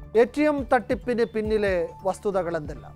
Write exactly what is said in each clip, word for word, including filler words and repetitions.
A T M തട്ടിപ്പിന് പിന്നിലെ വസ്തുതകൾ എന്തെല്ലാം?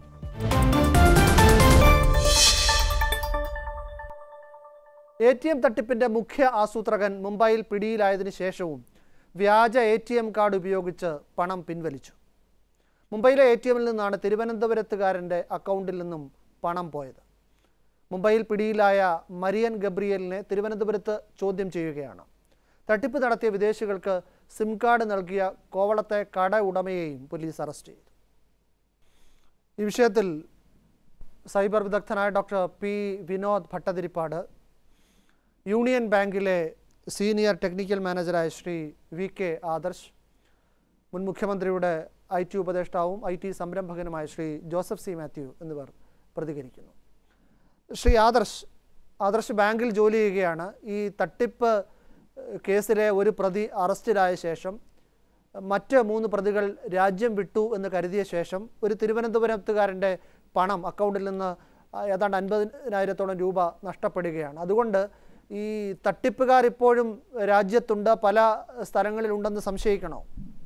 എ ടി എം തട്ടിപ്പിന്റെ മുഖ്യ ആസൂത്രകൻ മുംബൈയിൽ പിടിയിലായതിനു ശേഷവും വ്യാജ എ ടി എം കാർഡ് ഉപയോഗിച്ച് പണം പിൻവലിച്ചു. മുംബൈയിലെ എ ടി എമ്മിൽ നിന്നാണ് തിരുവനന്തപുരത്തുകാരൻ്റെ അക്കൗണ്ടിൽ നിന്നും പണം പോയത്. മുംബൈയിൽ പിടിയിലായ മരിയൻ ഗബ്രിയലിനെ തിരുവനന്തപുരത്ത് ചോദ്യം ചെയ്യുകയാണ്. തട്ടിപ്പ് നടത്തിയ വിദേശികൾക്ക് സിം കാർഡ് നൽകിയ കോവളത്തെ കട ഉടമയെയും പോലീസ് അറസ്റ്റ് ചെയ്തു. ഈ വിഷയത്തിൽ സൈബർ വിദഗ്ധനായ doctor P Vinod Bhattathiripad, union ബാങ്കിലെ സീനിയർ ടെക്നിക്കൽ മാനേജറായ ശ്രീ വി കെ ആദർശ്, മുൻ മുഖ്യമന്ത്രിയുടെ ഐ ടി ഉപദേഷ്ടാവും ഐ ടി സംരംഭകനുമായ ശ്രീ ജോസഫ് സി മാത്യു എന്നിവർ പ്രതികരിക്കുന്നു. ശ്രീ ആദർശ് ആദർശ് ബാങ്കിൽ ജോലി ചെയ്യുകയാണ്. ഈ തട്ടിപ്പ് കേസിലെ ഒരു പ്രതി അറസ്റ്റിലായ ശേഷം മറ്റ് മൂന്ന് പ്രതികൾ രാജ്യം വിട്ടു എന്ന് കരുതിയ ശേഷം ഒരു തിരുവനന്തപുരത്തുകാരൻ്റെ പണം അക്കൗണ്ടിൽ നിന്ന് ഏതാണ്ട് അൻപതിനായിരത്തോളം രൂപ നഷ്ടപ്പെടുകയാണ്. അതുകൊണ്ട് ഈ തട്ടിപ്പുകാർ ഇപ്പോഴും രാജ്യത്തുണ്ട്, പല സ്ഥലങ്ങളിലുണ്ടെന്ന് സംശയിക്കണോ?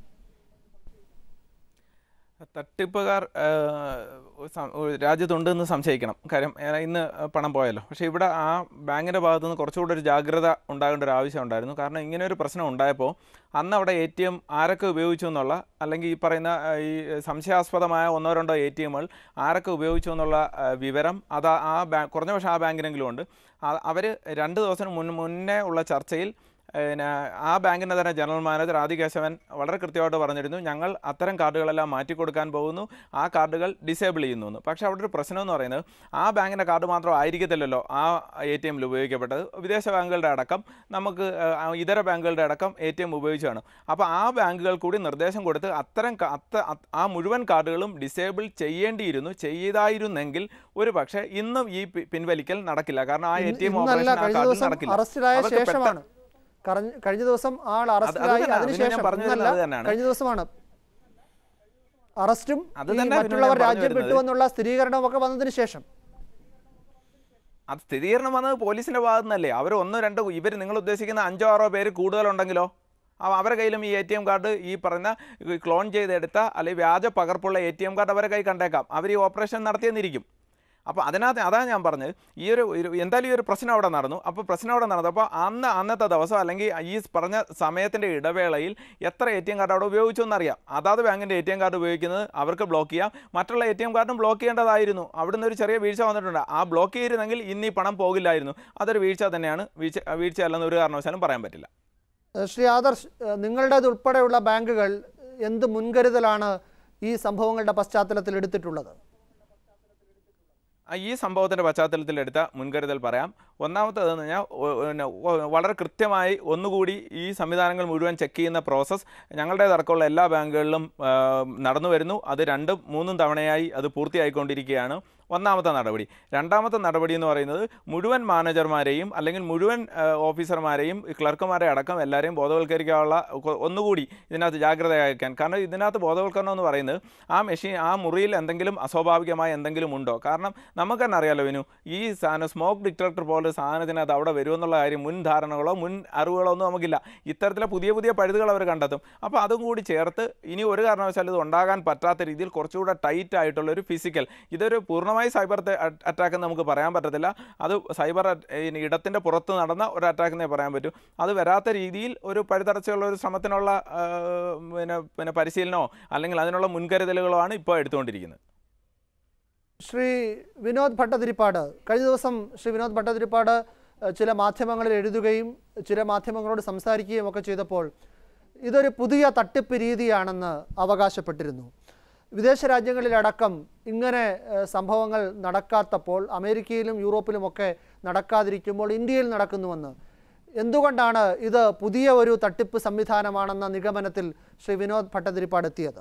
തട്ടിപ്പുകാർ രാജ്യത്തുണ്ടെന്ന് സംശയിക്കണം. കാര്യം ഇന്ന് പണം പോയല്ലോ. പക്ഷേ ഇവിടെ ആ ബാങ്കിൻ്റെ ഭാഗത്തു നിന്ന് കുറച്ചുകൂടെ ഒരു ജാഗ്രത ഉണ്ടാകേണ്ട ഒരു ആവശ്യം ഉണ്ടായിരുന്നു. കാരണം ഇങ്ങനെ ഒരു പ്രശ്നം ഉണ്ടായപ്പോൾ അന്ന് അവിടെ എ ടി എം ആരൊക്കെ ഉപയോഗിച്ചു എന്നുള്ള, അല്ലെങ്കിൽ ഈ പറയുന്ന ഈ സംശയാസ്പദമായ ഒന്നോ രണ്ടോ എ ടി എമ്മുകൾ ആരൊക്കെ ഉപയോഗിച്ചു എന്നുള്ള വിവരം അത് ആ ബാങ്ക് കുറഞ്ഞ പക്ഷേ ആ ബാങ്കിനെങ്കിലും ഉണ്ട്. അവർ രണ്ട് ദിവസം മുൻ മുന്നേ ഉള്ള ചർച്ചയിൽ പിന്നെ ആ ബാങ്കിൻ്റെ തന്നെ ജനറൽ മാനേജർ ആദികേശവൻ വളരെ കൃത്യമായിട്ട് പറഞ്ഞിരുന്നു, ഞങ്ങൾ അത്തരം കാർഡുകളെല്ലാം മാറ്റിക്കൊടുക്കാൻ പോകുന്നു, ആ കാർഡുകൾ ഡിസേബിൾ ചെയ്യുന്നു എന്ന്. പക്ഷേ അവിടെ ഒരു പ്രശ്നം എന്ന് പറയുന്നത് ആ ബാങ്കിൻ്റെ കാർഡ് മാത്രം ആയിരിക്കത്തില്ലല്ലോ ആ എ ടി എമ്മിൽ ഉപയോഗിക്കപ്പെട്ടത്. വിദേശ ബാങ്കുകളുടെ അടക്കം നമുക്ക് ഇതര ബാങ്കുകളുടെ അടക്കം എ ടി എം ഉപയോഗിച്ചാണ്. അപ്പോൾ ആ ബാങ്കുകൾ കൂടി നിർദ്ദേശം കൊടുത്ത് അത്തരം അത്ത ആ മുഴുവൻ കാർഡുകളും ഡിസേബിൾ ചെയ്യേണ്ടിയിരുന്നു. ചെയ്തായിരുന്നെങ്കിൽ ഒരു പക്ഷേ ഇന്നും ഈ പിൻവലിക്കൽ നടക്കില്ല. കാരണം ആ എ ടി എം ഓപ്പറേഷൻ ആ കാർഡിൽ നടക്കില്ല. കഴിഞ്ഞ ദിവസം ആൾ അറസ്റ്റിലായി, അതിനുശേഷം കഴിഞ്ഞ ദിവസമാണ് അറസ്റ്റും മറ്റുള്ളവർ രാജ്യം വിട്ടുവെന്നുള്ള സ്ഥിരീകരണവും ഒക്കെ വന്നതിന് ശേഷം. അത് സ്ഥിരീകരണം വന്നത് പോലീസിന്റെ ഭാഗത്തു നിന്നല്ലേ. അവർ ഒന്നോ രണ്ടോ ഇവർ നിങ്ങൾ ഉദ്ദേശിക്കുന്ന അഞ്ചോ ആറോ പേര് കൂടുതലുണ്ടെങ്കിലോ അവരുടെ കയ്യിലും ഈ എ ടി എം കാർഡ് ഈ പറഞ്ഞ ക്ലോൺ ചെയ്തെടുത്ത അല്ലെങ്കിൽ വ്യാജ പകർപ്പുള്ള എ ടി എം കാർഡ് അവരുടെ കൈ കണ്ടേക്കാം. അവർ ഈ ഓപ്പറേഷൻ നടത്തിയെന്നിരിക്കും. അപ്പോൾ അതിനകത്ത് അതാണ് ഞാൻ പറഞ്ഞത്, ഈ ഒരു എന്തായാലും ഈ ഒരു പ്രശ്നം അവിടെ നടന്നു. അപ്പോൾ പ്രശ്നം അവിടെ നടന്നു അപ്പോൾ അന്ന് അന്നത്തെ ദിവസം അല്ലെങ്കിൽ ഈ പറഞ്ഞ സമയത്തിൻ്റെ ഇടവേളയിൽ എത്ര എ ടി എം കാർഡ് അവിടെ ഉപയോഗിച്ചു എന്നറിയാം. അതാത് ബാങ്കിൻ്റെ എ ടി എം കാർഡ് ഉപയോഗിക്കുന്നത് അവർക്ക് ബ്ലോക്ക് ചെയ്യാം, മറ്റുള്ള എ ടി എം കാർഡും ബ്ലോക്ക് ചെയ്യേണ്ടതായിരുന്നു. അവിടുന്ന് ഒരു ചെറിയ വീഴ്ച വന്നിട്ടുണ്ട്. ആ ബ്ലോക്ക് ചെയ്തിരുന്നെങ്കിൽ ഇന്ന് ഈ പണം പോകില്ലായിരുന്നു. അതൊരു വീഴ്ച തന്നെയാണ്. വീഴ്ച വീഴ്ചയല്ലെന്ന് ഒരു കാരണവശാലും പറയാൻ പറ്റില്ല. ശ്രീ ആദർശ്, നിങ്ങളുടേത് ഉൾപ്പെടെയുള്ള ബാങ്കുകൾ എന്ത് മുൻകരുതലാണ് ഈ സംഭവങ്ങളുടെ പശ്ചാത്തലത്തിൽ എടുത്തിട്ടുള്ളത്? ഈ സംഭവത്തിൻ്റെ പശ്ചാത്തലത്തിൽ എടുത്ത മുൻകരുതൽ പറയാം. ഒന്നാമത്തേതെന്ന് പറഞ്ഞാൽ വളരെ കൃത്യമായി ഒന്നുകൂടി ഈ സംവിധാനങ്ങൾ മുഴുവൻ ചെക്ക് ചെയ്യുന്ന പ്രോസസ്സ് ഞങ്ങളുടേതടക്കമുള്ള എല്ലാ ബാങ്കുകളിലും നടന്നു വരുന്നു. അത് രണ്ടും മൂന്നും തവണയായി അത് പൂർത്തിയായിക്കൊണ്ടിരിക്കുകയാണ്. ഒന്നാമത്തെ നടപടി. രണ്ടാമത്തെ നടപടി എന്ന് പറയുന്നത് മുഴുവൻ മാനേജർമാരെയും അല്ലെങ്കിൽ മുഴുവൻ ഓഫീസർമാരെയും ക്ലർക്കുമാരെ അടക്കം എല്ലാവരെയും ബോധവൽക്കരിക്കാനുള്ള ഒന്നുകൂടി ഇതിനകത്ത് ജാഗ്രതയായിരിക്കാൻ. കാരണം ഇതിനകത്ത് ബോധവൽക്കരണം എന്ന് പറയുന്നത് ആ മെഷീൻ ആ മുറിയിൽ എന്തെങ്കിലും അസ്വാഭാവികമായ എന്തെങ്കിലും ഉണ്ടോ. കാരണം നമുക്ക് തന്നെ അറിയാലോ വിനു, ഈ സാധനം സ്മോക്ക് ഡിറ്റക്ടർ പോലെ സാധനത്തിനകത്ത് അവിടെ വരുമെന്നുള്ള കാര്യം മുൻ ധാരണകളോ മുൻ അറിവുകളോ ഒന്നും നമുക്കില്ല. ഇത്തരത്തിലെ പുതിയ പുതിയ പഴുതുകൾ അവർ കണ്ടെത്തും. അപ്പോൾ അതും കൂടി ചേർത്ത് ഇനി ഒരു കാരണവശാലും ഇത് ഉണ്ടാകാൻ പറ്റാത്ത രീതിയിൽ കുറച്ചുകൂടെ ടൈറ്റ് ആയിട്ടുള്ളൊരു ഫിസിക്കൽ, ഇതൊരു പൂർണ്ണ സൈബർ അറ്റാക്ക് നമുക്ക് പറയാൻ പറ്റത്തില്ല. അത് സൈബർ ഇടത്തിൻ്റെ പുറത്ത് നടന്ന ഒരു അറ്റാക്കെന്നേ പറയാൻ പറ്റൂ. അത് വരാത്ത രീതിയിൽ ഒരു പഴുതടച്ചുള്ള ഒരു ശ്രമത്തിനുള്ള പിന്നെ പിന്നെ പരിശീലനമോ അല്ലെങ്കിൽ അതിനുള്ള മുൻകരുതലുകളോ ആണ് ഇപ്പോൾ എടുത്തുകൊണ്ടിരിക്കുന്നത്. ശ്രീ വിനോദ് ഭട്ടതിരിപ്പാട്, കഴിഞ്ഞ ദിവസം ശ്രീ വിനോദ് ഭട്ടതിരിപ്പാട് ചില മാധ്യമങ്ങളിൽ എഴുതുകയും ചില മാധ്യമങ്ങളോട് സംസാരിക്കുകയും ഒക്കെ ചെയ്തപ്പോൾ ഇതൊരു പുതിയ തട്ടിപ്പ് രീതിയാണെന്ന് അവകാശപ്പെട്ടിരുന്നു. വിദേശ രാജ്യങ്ങളിലടക്കം ഇങ്ങനെ സംഭവങ്ങൾ നടക്കാത്തപ്പോൾ, അമേരിക്കയിലും യൂറോപ്പിലുമൊക്കെ നടക്കാതിരിക്കുമ്പോൾ ഇന്ത്യയിൽ നടക്കുന്നുവെന്ന്, എന്തുകൊണ്ടാണ് ഇത് പുതിയ ഒരു തട്ടിപ്പ് സംവിധാനമാണെന്ന നിഗമനത്തിൽ ശ്രീ വിനോദ് ഭട്ടതിരിപ്പാട് എത്തിയത്?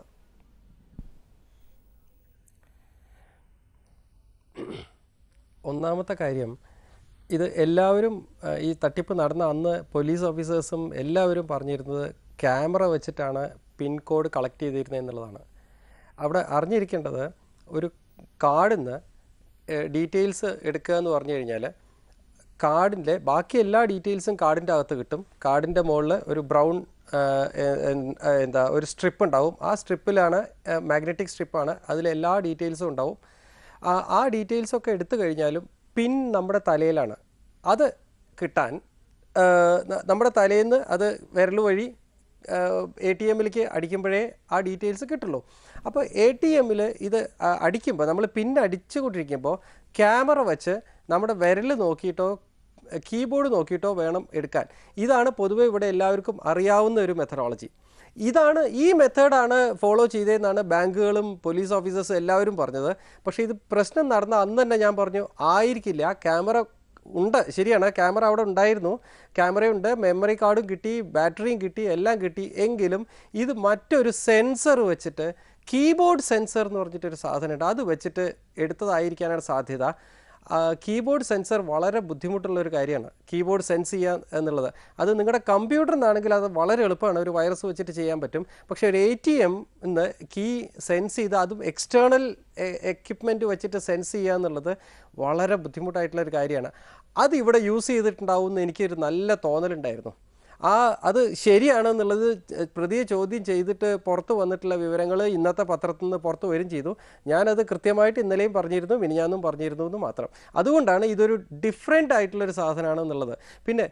ഒന്നാമത്തെ കാര്യം, ഇത് എല്ലാവരും ഈ തട്ടിപ്പ് നടന്ന അന്ന് പോലീസ് ഓഫീസേഴ്സും എല്ലാവരും പറഞ്ഞിരുന്നത് ക്യാമറ വെച്ചിട്ടാണ് പിൻ കോഡ് കളക്ട് ചെയ്തിരുന്നത് എന്നുള്ളതാണ്. അവിടെ അറിഞ്ഞിരിക്കേണ്ടത്, ഒരു കാർഡിൽ നിന്ന് ഡീറ്റെയിൽസ് എടുക്കുക എന്ന് പറഞ്ഞു കഴിഞ്ഞാൽ കാർഡിൻ്റെ ബാക്കി എല്ലാ ഡീറ്റെയിൽസും കാർഡിൻ്റെ അകത്ത് കിട്ടും. കാർഡിൻ്റെ മുകളിൽ ഒരു ബ്രൗൺ എന്താ ഒരു സ്ട്രിപ്പ് ഉണ്ടാവും. ആ സ്ട്രിപ്പിലാണ്, മാഗ്നറ്റിക് സ്ട്രിപ്പാണ്, അതിലെല്ലാ ഡീറ്റെയിൽസും ഉണ്ടാവും. ആ ഡീറ്റെയിൽസൊക്കെ എടുത്തു കഴിഞ്ഞാലും പിൻ നമ്മുടെ തലയിലാണ്. അത് കിട്ടാൻ നമ്മുടെ തലയിൽ നിന്ന് അത് വിരൽ വഴി എ ടി എമ്മിലേക്ക് അടിക്കുമ്പോഴേ ആ ഡീറ്റെയിൽസ് കിട്ടുള്ളൂ. അപ്പോൾ എ ടി എമ്മിൽ ഇത് അടിക്കുമ്പോൾ, നമ്മൾ പിൻ അടിച്ചു കൊണ്ടിരിക്കുമ്പോൾ ക്യാമറ വെച്ച് നമ്മുടെ വിരൽ നോക്കിയിട്ടോ കീബോർഡ് നോക്കിയിട്ടോ വേണം എടുക്കാൻ. ഇതാണ് പൊതുവെ ഇവിടെ എല്ലാവർക്കും അറിയാവുന്ന ഒരു മെത്തഡോളജി. ഇതാണ് ഈ മെത്തേഡാണ് ഫോളോ ചെയ്തതെന്നാണ് ബാങ്കുകളും പോലീസ് ഓഫീസേഴ്സും എല്ലാവരും പറഞ്ഞത്. പക്ഷേ ഇത് പ്രശ്നം നടന്ന അന്ന് തന്നെ ഞാൻ പറഞ്ഞു ആയിരിക്കില്ല. ക്യാമറ ഉണ്ട്, ശരിയാണ്, ക്യാമറ അവിടെ ഉണ്ടായിരുന്നു, ക്യാമറയുണ്ട്, മെമ്മറി കാർഡും കിട്ടി, ബാറ്ററിയും കിട്ടി, എല്ലാം കിട്ടി. എങ്കിലും ഇത് മറ്റൊരു സെൻസർ വെച്ചിട്ട്, കീബോർഡ് സെൻസർ എന്ന് പറഞ്ഞിട്ടൊരു സാധനമുണ്ട്, അത് വെച്ചിട്ട് എടുത്തതായിരിക്കാനാണ് സാധ്യത. കീബോർഡ് സെൻസർ വളരെ ബുദ്ധിമുട്ടുള്ളൊരു കാര്യമാണ്, കീബോർഡ് സെൻസ് ചെയ്യുക എന്നുള്ളത്. അത് നിങ്ങളുടെ കമ്പ്യൂട്ടറിനാണെങ്കിൽ അത് വളരെ എളുപ്പമാണ്, ഒരു വൈറസ് വെച്ചിട്ട് ചെയ്യാൻ പറ്റും. പക്ഷേ ഒരു എ ടി എം ഇന്ന് കീ സെൻസ് ചെയ്ത് അതും എക്സ്റ്റേണൽ എക്യുപ്മെൻറ്റ് വെച്ചിട്ട് സെൻസ് ചെയ്യുക എന്നുള്ളത് വളരെ ബുദ്ധിമുട്ടായിട്ടുള്ളൊരു കാര്യമാണ്. അത് ഇവിടെ യൂസ് ചെയ്തിട്ടുണ്ടാവും എന്ന് എനിക്കൊരു നല്ല തോന്നലുണ്ടായിരുന്നു. ആ അത് ശരിയാണെന്നുള്ളത് പ്രതിയെ ചോദ്യം ചെയ്തിട്ട് പുറത്ത് വന്നിട്ടുള്ള വിവരങ്ങൾ ഇന്നത്തെ പത്രത്തിൽ നിന്ന് പുറത്ത് വരും ചെയ്തു. ഞാനത് കൃത്യമായിട്ട് ഇന്നലെയും പറഞ്ഞിരുന്നു, മിനിഞ്ഞാന്നും പറഞ്ഞിരുന്നു എന്ന് മാത്രം. അതുകൊണ്ടാണ് ഇതൊരു ഡിഫറെൻ്റ് ആയിട്ടുള്ളൊരു സാധനമാണെന്നുള്ളത്. പിന്നെ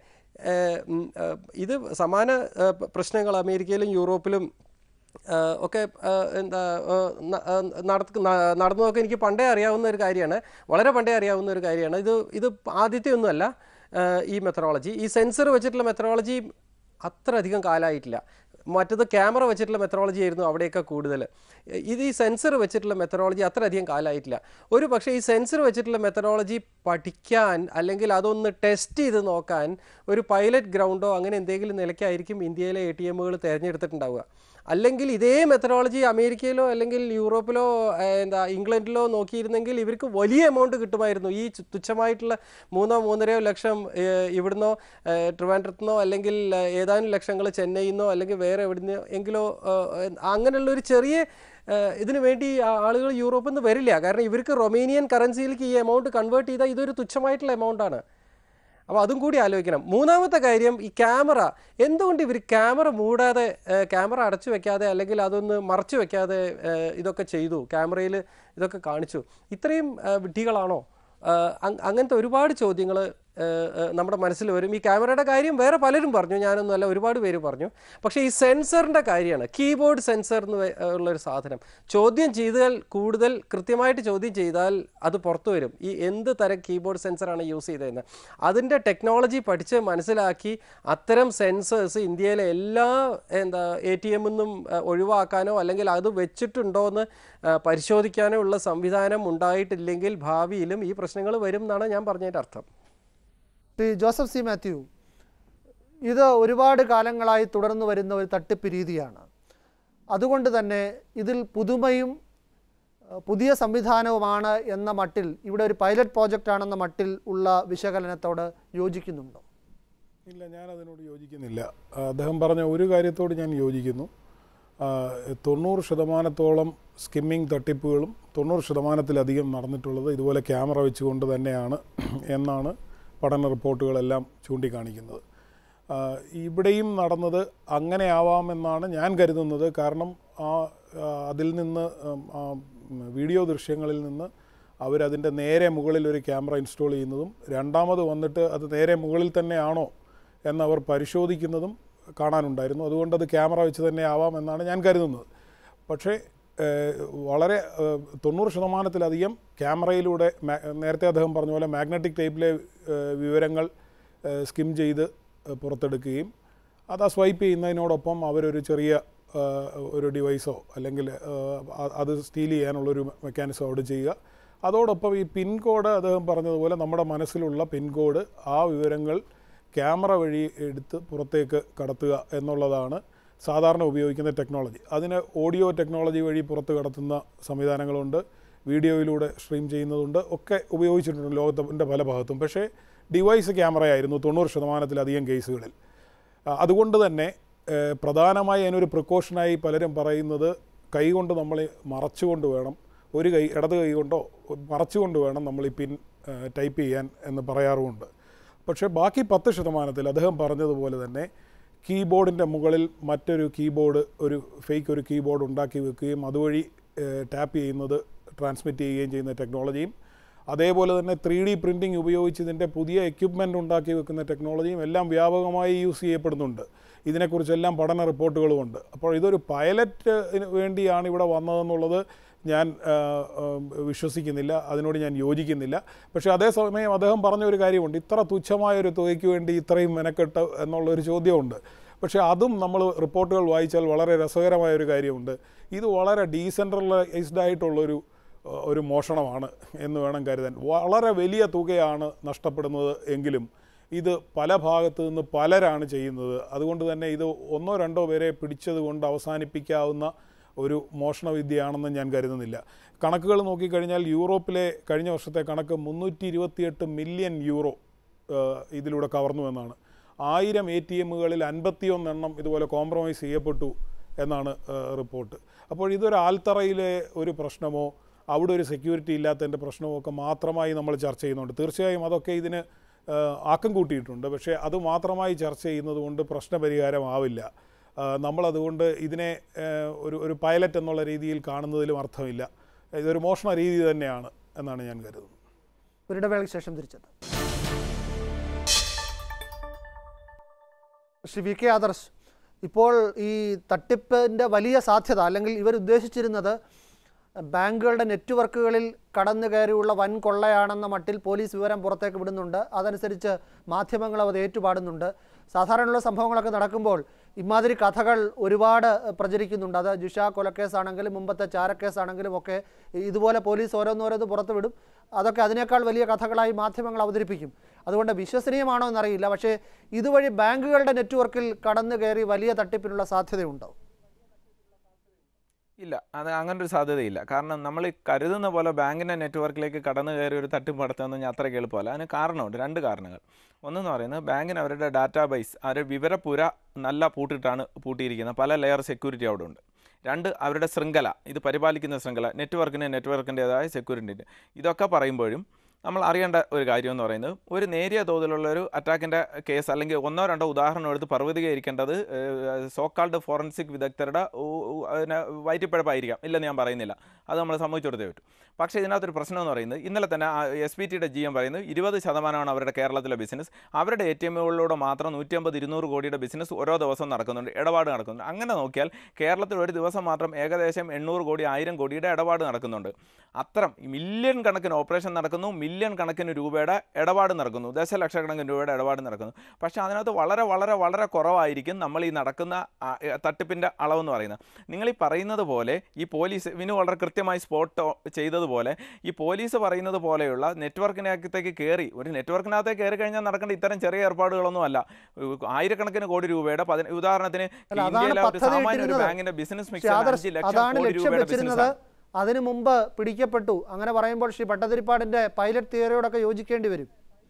ഇത് സമാന പ്രശ്നങ്ങൾ അമേരിക്കയിലും യൂറോപ്പിലും ഒക്കെ എന്താ നടന്നതൊക്കെ എനിക്ക് പണ്ടേ അറിയാവുന്ന ഒരു കാര്യമാണ്, വളരെ പണ്ടേ അറിയാവുന്ന ഒരു കാര്യമാണ്. ഇത് ഇത് ആദ്യത്തെ ഒന്നുമല്ല ഈ മെത്തഡോളജി. ഈ സെൻസർ വെച്ചിട്ടുള്ള മെത്തഡോളജി അത്ര അധികം കാലമായിട്ടില്ല. മറ്റത് ക്യാമറ വെച്ചിട്ടുള്ള മെത്തഡോളജി ആയിരുന്നു അവിടെയൊക്കെ കൂടുതൽ. ഇത് ഈ സെൻസർ വെച്ചിട്ടുള്ള മെത്തഡോളജി അത്ര അധികം കാലമായിട്ടില്ല. ഒരു പക്ഷേ ഈ സെൻസർ വെച്ചിട്ടുള്ള മെത്തഡോളജി പഠിക്കാൻ അല്ലെങ്കിൽ അതൊന്ന് ടെസ്റ്റ് ചെയ്ത് നോക്കാൻ ഒരു പൈലറ്റ് ഗ്രൗണ്ടോ അങ്ങനെ എന്തെങ്കിലും നിലയ്ക്കായിരിക്കും ഇന്ത്യയിലെ എ ടി എമ്മുകൾ തിരഞ്ഞെടുത്തിട്ടുണ്ടാവുക. അല്ലെങ്കിൽ ഇതേ മെത്തഡോളജി അമേരിക്കയിലോ അല്ലെങ്കിൽ യൂറോപ്പിലോ എന്താ ഇംഗ്ലണ്ടിലോ നോക്കിയിരുന്നെങ്കിൽ ഇവർക്ക് വലിയ എമൗണ്ട് കിട്ടുമായിരുന്നു. ഈ തുച്ഛമായിട്ടുള്ള മൂന്നോ മൂന്നരയോ ലക്ഷം ഇവിടുന്നോ ട്രിവാൻഡ്രത്തുനിന്നോ അല്ലെങ്കിൽ ഏതാനും ലക്ഷങ്ങൾ ചെന്നൈയിൽ നിന്നോ അല്ലെങ്കിൽ വേറെ എവിടുന്നോ എങ്കിലോ അങ്ങനെയുള്ളൊരു ചെറിയ ഇതിനു വേണ്ടി ആളുകൾ യൂറോപ്പിൽ നിന്ന് വരില്ല. കാരണം ഇവർക്ക് റൊമേനിയൻ കറൻസിയിലേക്ക് ഈ എമൗണ്ട് കൺവേർട്ട് ചെയ്താൽ ഇതൊരു തുച്ഛമായിട്ടുള്ള എമൗണ്ടാണ്. അപ്പോൾ അതും കൂടി ആലോചിക്കണം. മൂന്നാമത്തെ കാര്യം, ഈ ക്യാമറ എന്തുകൊണ്ട് ഇവർ ക്യാമറ മൂടാതെ, ക്യാമറ അടച്ചു വെക്കാതെ അല്ലെങ്കിൽ അതൊന്ന് മറച്ചു വെക്കാതെ ഇതൊക്കെ ചെയ്തു, ക്യാമറയിൽ ഇതൊക്കെ കാണിച്ചു? ഇത്രയും വിഡ്ഢികളാണോ? അങ്ങനത്തെ ഒരുപാട് ചോദ്യങ്ങൾ നമ്മുടെ മനസ്സിൽ വരും. ഈ ക്യാമറയുടെ കാര്യം വേറെ പലരും പറഞ്ഞു, ഞാനൊന്നുമല്ല, ഒരുപാട് പേര് പറഞ്ഞു. പക്ഷേ ഈ സെൻസറിൻ്റെ കാര്യമാണ്, കീബോർഡ് സെൻസർ എന്ന് ഉള്ളൊരു സാധനം ചോദ്യം ചെയ്താൽ, കൂടുതൽ കൃത്യമായിട്ട് ചോദ്യം ചെയ്താൽ അത് പുറത്തു വരും ഈ എന്ത് തരം കീബോർഡ് സെൻസറാണ് യൂസ് ചെയ്തതെന്ന്. അതിൻ്റെ ടെക്നോളജി പഠിച്ച് മനസ്സിലാക്കി അത്തരം സെൻസേഴ്സ് ഇന്ത്യയിലെ എല്ലാ എന്താ എ ടി എമ്മിൽ നിന്നും ഒഴിവാക്കാനോ അല്ലെങ്കിൽ അത് വെച്ചിട്ടുണ്ടോ എന്ന് പരിശോധിക്കാനോ ഉള്ള സംവിധാനം ഉണ്ടായിട്ടില്ലെങ്കിൽ ഭാവിയിലും ഈ പ്രശ്നങ്ങൾ വരും എന്നാണ് ഞാൻ പറഞ്ഞതിൻ്റെ അർത്ഥം. ശ്രീ ജോസഫ് സി മാത്യു, ഇത് ഒരുപാട് കാലങ്ങളായി തുടർന്നു വരുന്ന ഒരു തട്ടിപ്പ് രീതിയാണ്. അതുകൊണ്ട് തന്നെ ഇതിൽ പുതുമയും പുതിയ സംവിധാനവുമാണ് എന്ന മട്ടിൽ, ഇവിടെ ഒരു പൈലറ്റ് പ്രോജക്റ്റ് ആണെന്ന മട്ടിൽ ഉള്ള വിശകലനത്തോട് യോജിക്കുന്നുണ്ടോ? ഇല്ല, ഞാൻ അതിനോട് യോജിക്കുന്നില്ല. അദ്ദേഹം പറഞ്ഞ ഒരു കാര്യത്തോട് ഞാൻ യോജിക്കുന്നു. തൊണ്ണൂറ് ശതമാനത്തോളം സ്കിമ്മിങ് തട്ടിപ്പുകളും തൊണ്ണൂറ് ശതമാനത്തിലധികം നടന്നിട്ടുള്ളത് ഇതുപോലെ ക്യാമറ വെച്ചുകൊണ്ട് തന്നെയാണ് എന്നാണ് പഠന റിപ്പോർട്ടുകളെല്ലാം ചൂണ്ടിക്കാണിക്കുന്നത്. ഇവിടെയും നടന്നത് അങ്ങനെ ആവാമെന്നാണ് ഞാൻ കരുതുന്നത്. കാരണം ആ അതിൽ നിന്ന് വീഡിയോ ദൃശ്യങ്ങളിൽ നിന്ന് അവരതിൻ്റെ നേരെ മുകളിൽ ഒരു ക്യാമറ ഇൻസ്റ്റാൾ ചെയ്യുന്നതും രണ്ടാമത് വന്നിട്ട് അത് നേരെ മുകളിൽ തന്നെയാണോ എന്നവർ പരിശോധിക്കുന്നതും കാണാനുണ്ടായിരുന്നു. അതുകൊണ്ട് അത് ക്യാമറ വെച്ച് തന്നെ ആവാം എന്നാണ് ഞാൻ കരുതുന്നത്. പക്ഷേ വളരെ തൊണ്ണൂറ് ശതമാനത്തിലധികം ക്യാമറയിലൂടെ, നേരത്തെ അദ്ദേഹം പറഞ്ഞ പോലെ മാഗ്നറ്റിക് ടേപ്പിലെ വിവരങ്ങൾ സ്കിം ചെയ്ത് പുറത്തെടുക്കുകയും അത് ആ സ്വൈപ്പ് ചെയ്യുന്നതിനോടൊപ്പം അവരൊരു ചെറിയ ഒരു ഡിവൈസോ അല്ലെങ്കിൽ അത് സ്റ്റീൽ ചെയ്യാനുള്ളൊരു മെക്കാനിസം അവിടെ ചെയ്യുക. അതോടൊപ്പം ഈ പിൻ കോഡ്, അദ്ദേഹം പറഞ്ഞതുപോലെ നമ്മുടെ മനസ്സിലുള്ള പിൻ കോഡ്, ആ വിവരങ്ങൾ ക്യാമറ വഴി എടുത്ത് പുറത്തേക്ക് കടത്തുക എന്നുള്ളതാണ് സാധാരണ ഉപയോഗിക്കുന്ന ടെക്നോളജി. അതിന് ഓഡിയോ ടെക്നോളജി വഴി പുറത്ത് കടത്തുന്ന സംവിധാനങ്ങളുണ്ട്, വീഡിയോയിലൂടെ സ്ട്രീം ചെയ്യുന്നതുണ്ട്, ഒക്കെ ഉപയോഗിച്ചിട്ടുണ്ട് ലോകത്തിൻ്റെ പല ഭാഗത്തും. പക്ഷേ ഡിവൈസ് ക്യാമറയായിരുന്നു തൊണ്ണൂറ് ശതമാനത്തിലധികം കേസുകളിൽ. അതുകൊണ്ട് തന്നെ പ്രധാനമായി അതിനൊരു പ്രിക്കോഷനായി പലരും പറയുന്നത് കൈ കൊണ്ട് നമ്മൾ മറച്ചുകൊണ്ട് വേണം, ഒരു കൈ ഇടത് കൈ കൊണ്ടോ മറച്ചുകൊണ്ട് വേണം നമ്മൾ ഈ പിൻ ടൈപ്പ് ചെയ്യാൻ എന്ന് പറയാറുമുണ്ട്. പക്ഷേ ബാക്കി പത്ത് ശതമാനത്തിൽ അദ്ദേഹം പറഞ്ഞതുപോലെ തന്നെ കീബോർഡിൻ്റെ മുകളിൽ മറ്റൊരു കീബോർഡ് ഒരു ഫേക്ക് ഒരു കീബോർഡ് ഉണ്ടാക്കി വെക്കുകയും അതുവഴി ടാപ്പ് ചെയ്യുന്നത് ട്രാൻസ്മിറ്റ് ചെയ്യുകയും ചെയ്യുന്ന ടെക്നോളജിയും, അതേപോലെ തന്നെ ത്രീ ഡി പ്രിൻറ്റിംഗ് ഉപയോഗിച്ച് ഇതിൻ്റെ പുതിയ എക്യുപ്മെൻ്റ് ഉണ്ടാക്കി വെക്കുന്ന ടെക്നോളജിയും എല്ലാം വ്യാപകമായി യൂസ് ചെയ്യപ്പെടുന്നുണ്ട്. ഇതിനെക്കുറിച്ചെല്ലാം പഠന റിപ്പോർട്ടുകളുമുണ്ട്. അപ്പോൾ ഇതൊരു പൈലറ്റിന് വേണ്ടിയാണ് ഇവിടെ വന്നതെന്നുള്ളത് ഞാൻ വിശ്വസിക്കുന്നില്ല, അതിനോട് ഞാൻ യോജിക്കുന്നില്ല. പക്ഷേ അതേസമയം അദ്ദേഹം പറഞ്ഞ ഒരു കാര്യമുണ്ട്, ഇത്ര തുച്ഛമായൊരു തുകയ്ക്ക് വേണ്ടി ഇത്രയും മെനക്കെട്ട് എന്നുള്ളൊരു ചോദ്യമുണ്ട്. പക്ഷേ അതും നമ്മൾ റിപ്പോർട്ടുകൾ വായിച്ചാൽ വളരെ രസകരമായൊരു കാര്യമുണ്ട്. ഇത് വളരെ ഡീസെൻട്രലൈസ്ഡ് ആയിട്ടുള്ളൊരു ഒരു മോഷണമാണ് എന്ന് വേണം കരുതാൻ. വളരെ വലിയ തുകയാണ് നഷ്ടപ്പെടുന്നത് എങ്കിലും ഇത് പല ഭാഗത്തു നിന്ന് പലരാണ് ചെയ്യുന്നത്. അതുകൊണ്ട് തന്നെ ഇത് ഒന്നോ രണ്ടോ പേരെ പിടിച്ചത് കൊണ്ട് അവസാനിപ്പിക്കാവുന്ന ഒരു മോഷണവിദ്യയാണെന്ന് ഞാൻ കരുതുന്നില്ല. കണക്കുകൾ നോക്കിക്കഴിഞ്ഞാൽ യൂറോപ്പിലെ കഴിഞ്ഞ വർഷത്തെ കണക്ക് മുന്നൂറ്റി ഇരുപത്തിയെട്ട് മില്യൺ യൂറോ ഇതിലൂടെ കവർന്നു എന്നാണ്. ആയിരം എ ടി എമ്മുകളിൽ അൻപത്തിയൊന്നെണ്ണം ഇതുപോലെ കോംപ്രമൈസ് ചെയ്യപ്പെട്ടു എന്നാണ് റിപ്പോർട്ട്. അപ്പോൾ ഇതൊരു ആൽത്തറയിലെ ഒരു പ്രശ്നമോ അവിടെ ഒരു സെക്യൂരിറ്റി ഇല്ലാത്തതിൻ്റെ പ്രശ്നമോ ഒക്കെ മാത്രമായി നമ്മൾ ചർച്ച ചെയ്യുന്നുണ്ട്. തീർച്ചയായും അതൊക്കെ ഇതിന് ആക്കം കൂട്ടിയിട്ടുണ്ട്. പക്ഷേ അത് മാത്രമായി ചർച്ച ചെയ്യുന്നത് കൊണ്ട് പ്രശ്നപരിഹാരമാവില്ല. നമ്മളതുകൊണ്ട് ഇതിനെ ഒരു ഒരു പൈലറ്റ് എന്നുള്ള രീതിയിൽ കാണുന്നതിലും അർത്ഥമില്ല. ഇതൊരു മോഷണ രീതി തന്നെയാണ് എന്നാണ് ഞാൻ കരുതുന്നത്. ഒരിടവേളയ്ക്ക് ശേഷം തിരിച്ചെത്താം. ശ്രീ വി കെ ആദർശ്, ഇപ്പോൾ ഈ തട്ടിപ്പിൻ്റെ വലിയ സാധ്യത അല്ലെങ്കിൽ ഇവർ ഉദ്ദേശിച്ചിരുന്നത് ബാങ്കുകളുടെ നെറ്റ്വർക്കുകളിൽ കടന്നു കയറിയുള്ള വൻ കൊള്ളയാണെന്ന മട്ടിൽ പോലീസ് വിവരം പുറത്തേക്ക് വിടുന്നുണ്ട്. അതനുസരിച്ച് മാധ്യമങ്ങൾ അത് ഏറ്റുപാടുന്നുണ്ട്. സാധാരണയുള്ള സംഭവങ്ങളൊക്കെ നടക്കുമ്പോൾ ഇമാതിരി കഥകൾ ഒരുപാട് പ്രചരിക്കുന്നുണ്ട്. അത് ജിഷ കൊലക്കേസാണെങ്കിലും മുമ്പത്തെ ചാരക്കേസാണെങ്കിലും ഒക്കെ ഇതുപോലെ പോലീസ് ഓരോന്നോരോന്ന് പുറത്തു വിടും. അതൊക്കെ അതിനേക്കാൾ വലിയ കഥകളായി മാധ്യമങ്ങൾ അവതരിപ്പിക്കും. അതുകൊണ്ട് വിശ്വസനീയമാണോ എന്നറിയില്ല. പക്ഷേ ഇതുവഴി ബാങ്കുകളുടെ നെറ്റ്വർക്കിൽ കടന്നു കയറി വലിയ തട്ടിപ്പിനുള്ള സാധ്യതയുണ്ടോ? ഇല്ല, അത് അങ്ങനൊരു സാധ്യതയില്ല. കാരണം നമ്മൾ കരുതുന്ന പോലെ ബാങ്കിൻ്റെ നെറ്റ്വർക്കിലേക്ക് കടന്നു കയറി ഒരു തട്ടിപ്പ് നടത്തുന്നത് അത്രയ്ക്ക് എളുപ്പമല്ല. അതിന് കാരണമുണ്ട്, രണ്ട് കാരണങ്ങൾ. ഒന്നെന്ന് പറയുന്നത് ബാങ്കിന് അവരുടെ ഡാറ്റാബേസ്, അവരുടെ വിവരപ്പുര നല്ല പൂട്ടിയിട്ടാണ് പൂട്ടിയിരിക്കുന്നത്. പല ലെയർ സെക്യൂരിറ്റി അവിടെ ഉണ്ട്. രണ്ട്, അവരുടെ ശൃംഖല, ഇത് പരിപാലിക്കുന്ന ശൃംഖല, നെറ്റ്വർക്കിന് നെറ്റ്വർക്കിൻ്റേതായ സെക്യൂരിറ്റി. ഇതൊക്കെ പറയുമ്പോഴും നമ്മൾ അറിയേണ്ട ഒരു കാര്യം എന്ന് പറയുന്നത്, ഒരു നേരിയ തോതിലുള്ളൊരു അറ്റാക്കിൻ്റെ കേസ് അല്ലെങ്കിൽ ഒന്നോ രണ്ടോ ഉദാഹരണം എടുത്ത് പർവ്വതീകരിക്കേണ്ടത് സോക്കാൾഡ് ഫോറൻസിക് വിദഗ്ധരുടെ പിന്നെ വയറ്റിപ്പഴപ്പായിരിക്കാം, ഇല്ലെന്ന് ഞാൻ പറയുന്നില്ല, അത് നമ്മൾ സമ്മതിച്ചു കൊടുത്തേ പറ്റും. പക്ഷേ ഇതിനകത്തൊരു പ്രശ്നം എന്ന് പറയുന്നത്, ഇന്നലെ തന്നെ എസ് പി ടിയുടെ ജി എം പറയുന്നത് ഇരുപത് ശതമാനമാണ് അവരുടെ കേരളത്തിലെ ബിസിനസ്. അവരുടെ എ ടി എമ്മുകളിലൂടെ മാത്രം നൂറ്റി അമ്പത് ഇരുന്നൂറ് കോടിയുടെ ബിസിനസ് ഓരോ ദിവസം നടക്കുന്നുണ്ട്, ഇടപാട് നടക്കുന്നുണ്ട്. അങ്ങനെ നോക്കിയാൽ കേരളത്തിൽ ഒരു ദിവസം മാത്രം ഏകദേശം എണ്ണൂറ് കോടി ആയിരം കോടിയുടെ ഇടപാട് നടക്കുന്നുണ്ട്. അത്തരം മില്യൺ കണക്കിന് ഓപ്പറേഷൻ നടക്കുന്നു, മില്യൺ കണക്കിന് രൂപയുടെ ഇടപാട് നടക്കുന്നു, ദശലക്ഷക്കണക്കിന് രൂപയുടെ ഇടപാട് നടക്കുന്നു. പക്ഷേ അതിനകത്ത് വളരെ വളരെ വളരെ കുറവായിരിക്കും നമ്മൾ ഈ നടക്കുന്ന തട്ടിപ്പിൻ്റെ അളവെന്ന് പറയുന്നത്. നിങ്ങൾ ഈ പറയുന്നത് പോലെ ഈ പോലീസ് വിനു വളരെ കൃത്യമായി സ്പോട്ട് ചെയ്തതുപോലെ ഈ പോലീസ് പറയുന്നത് പോലെയുള്ള നെറ്റ്വർക്കിനകത്തേക്ക് കയറി, ഒരു നെറ്റ്വർക്കിനകത്തേക്ക് കയറി കഴിഞ്ഞാൽ നടക്കേണ്ട ഇത്തരം ചെറിയ ഏർപ്പാടുകളൊന്നും അല്ല. ആയിരക്കണക്കിന് കോടി രൂപയുടെ ഉദാഹരണത്തിന് ഇന്ത്യയിലെ ഒരു സാമാന്യ ഒരു ബാങ്കിന്റെ ബിസിനസ് മിക്സ് അഞ്ച് ലക്ഷം കോടി രൂപയുടെ ബിസിനസ് അതിനു മുമ്പ് പിടിക്കപ്പെട്ടു. അങ്ങനെ പറയുമ്പോൾ ശ്രീ ഭട്ടതിരിപ്പാടിൻ്റെ പൈലറ്റ് തിയറിയോടൊക്കെ യോജിക്കേണ്ടി വരും.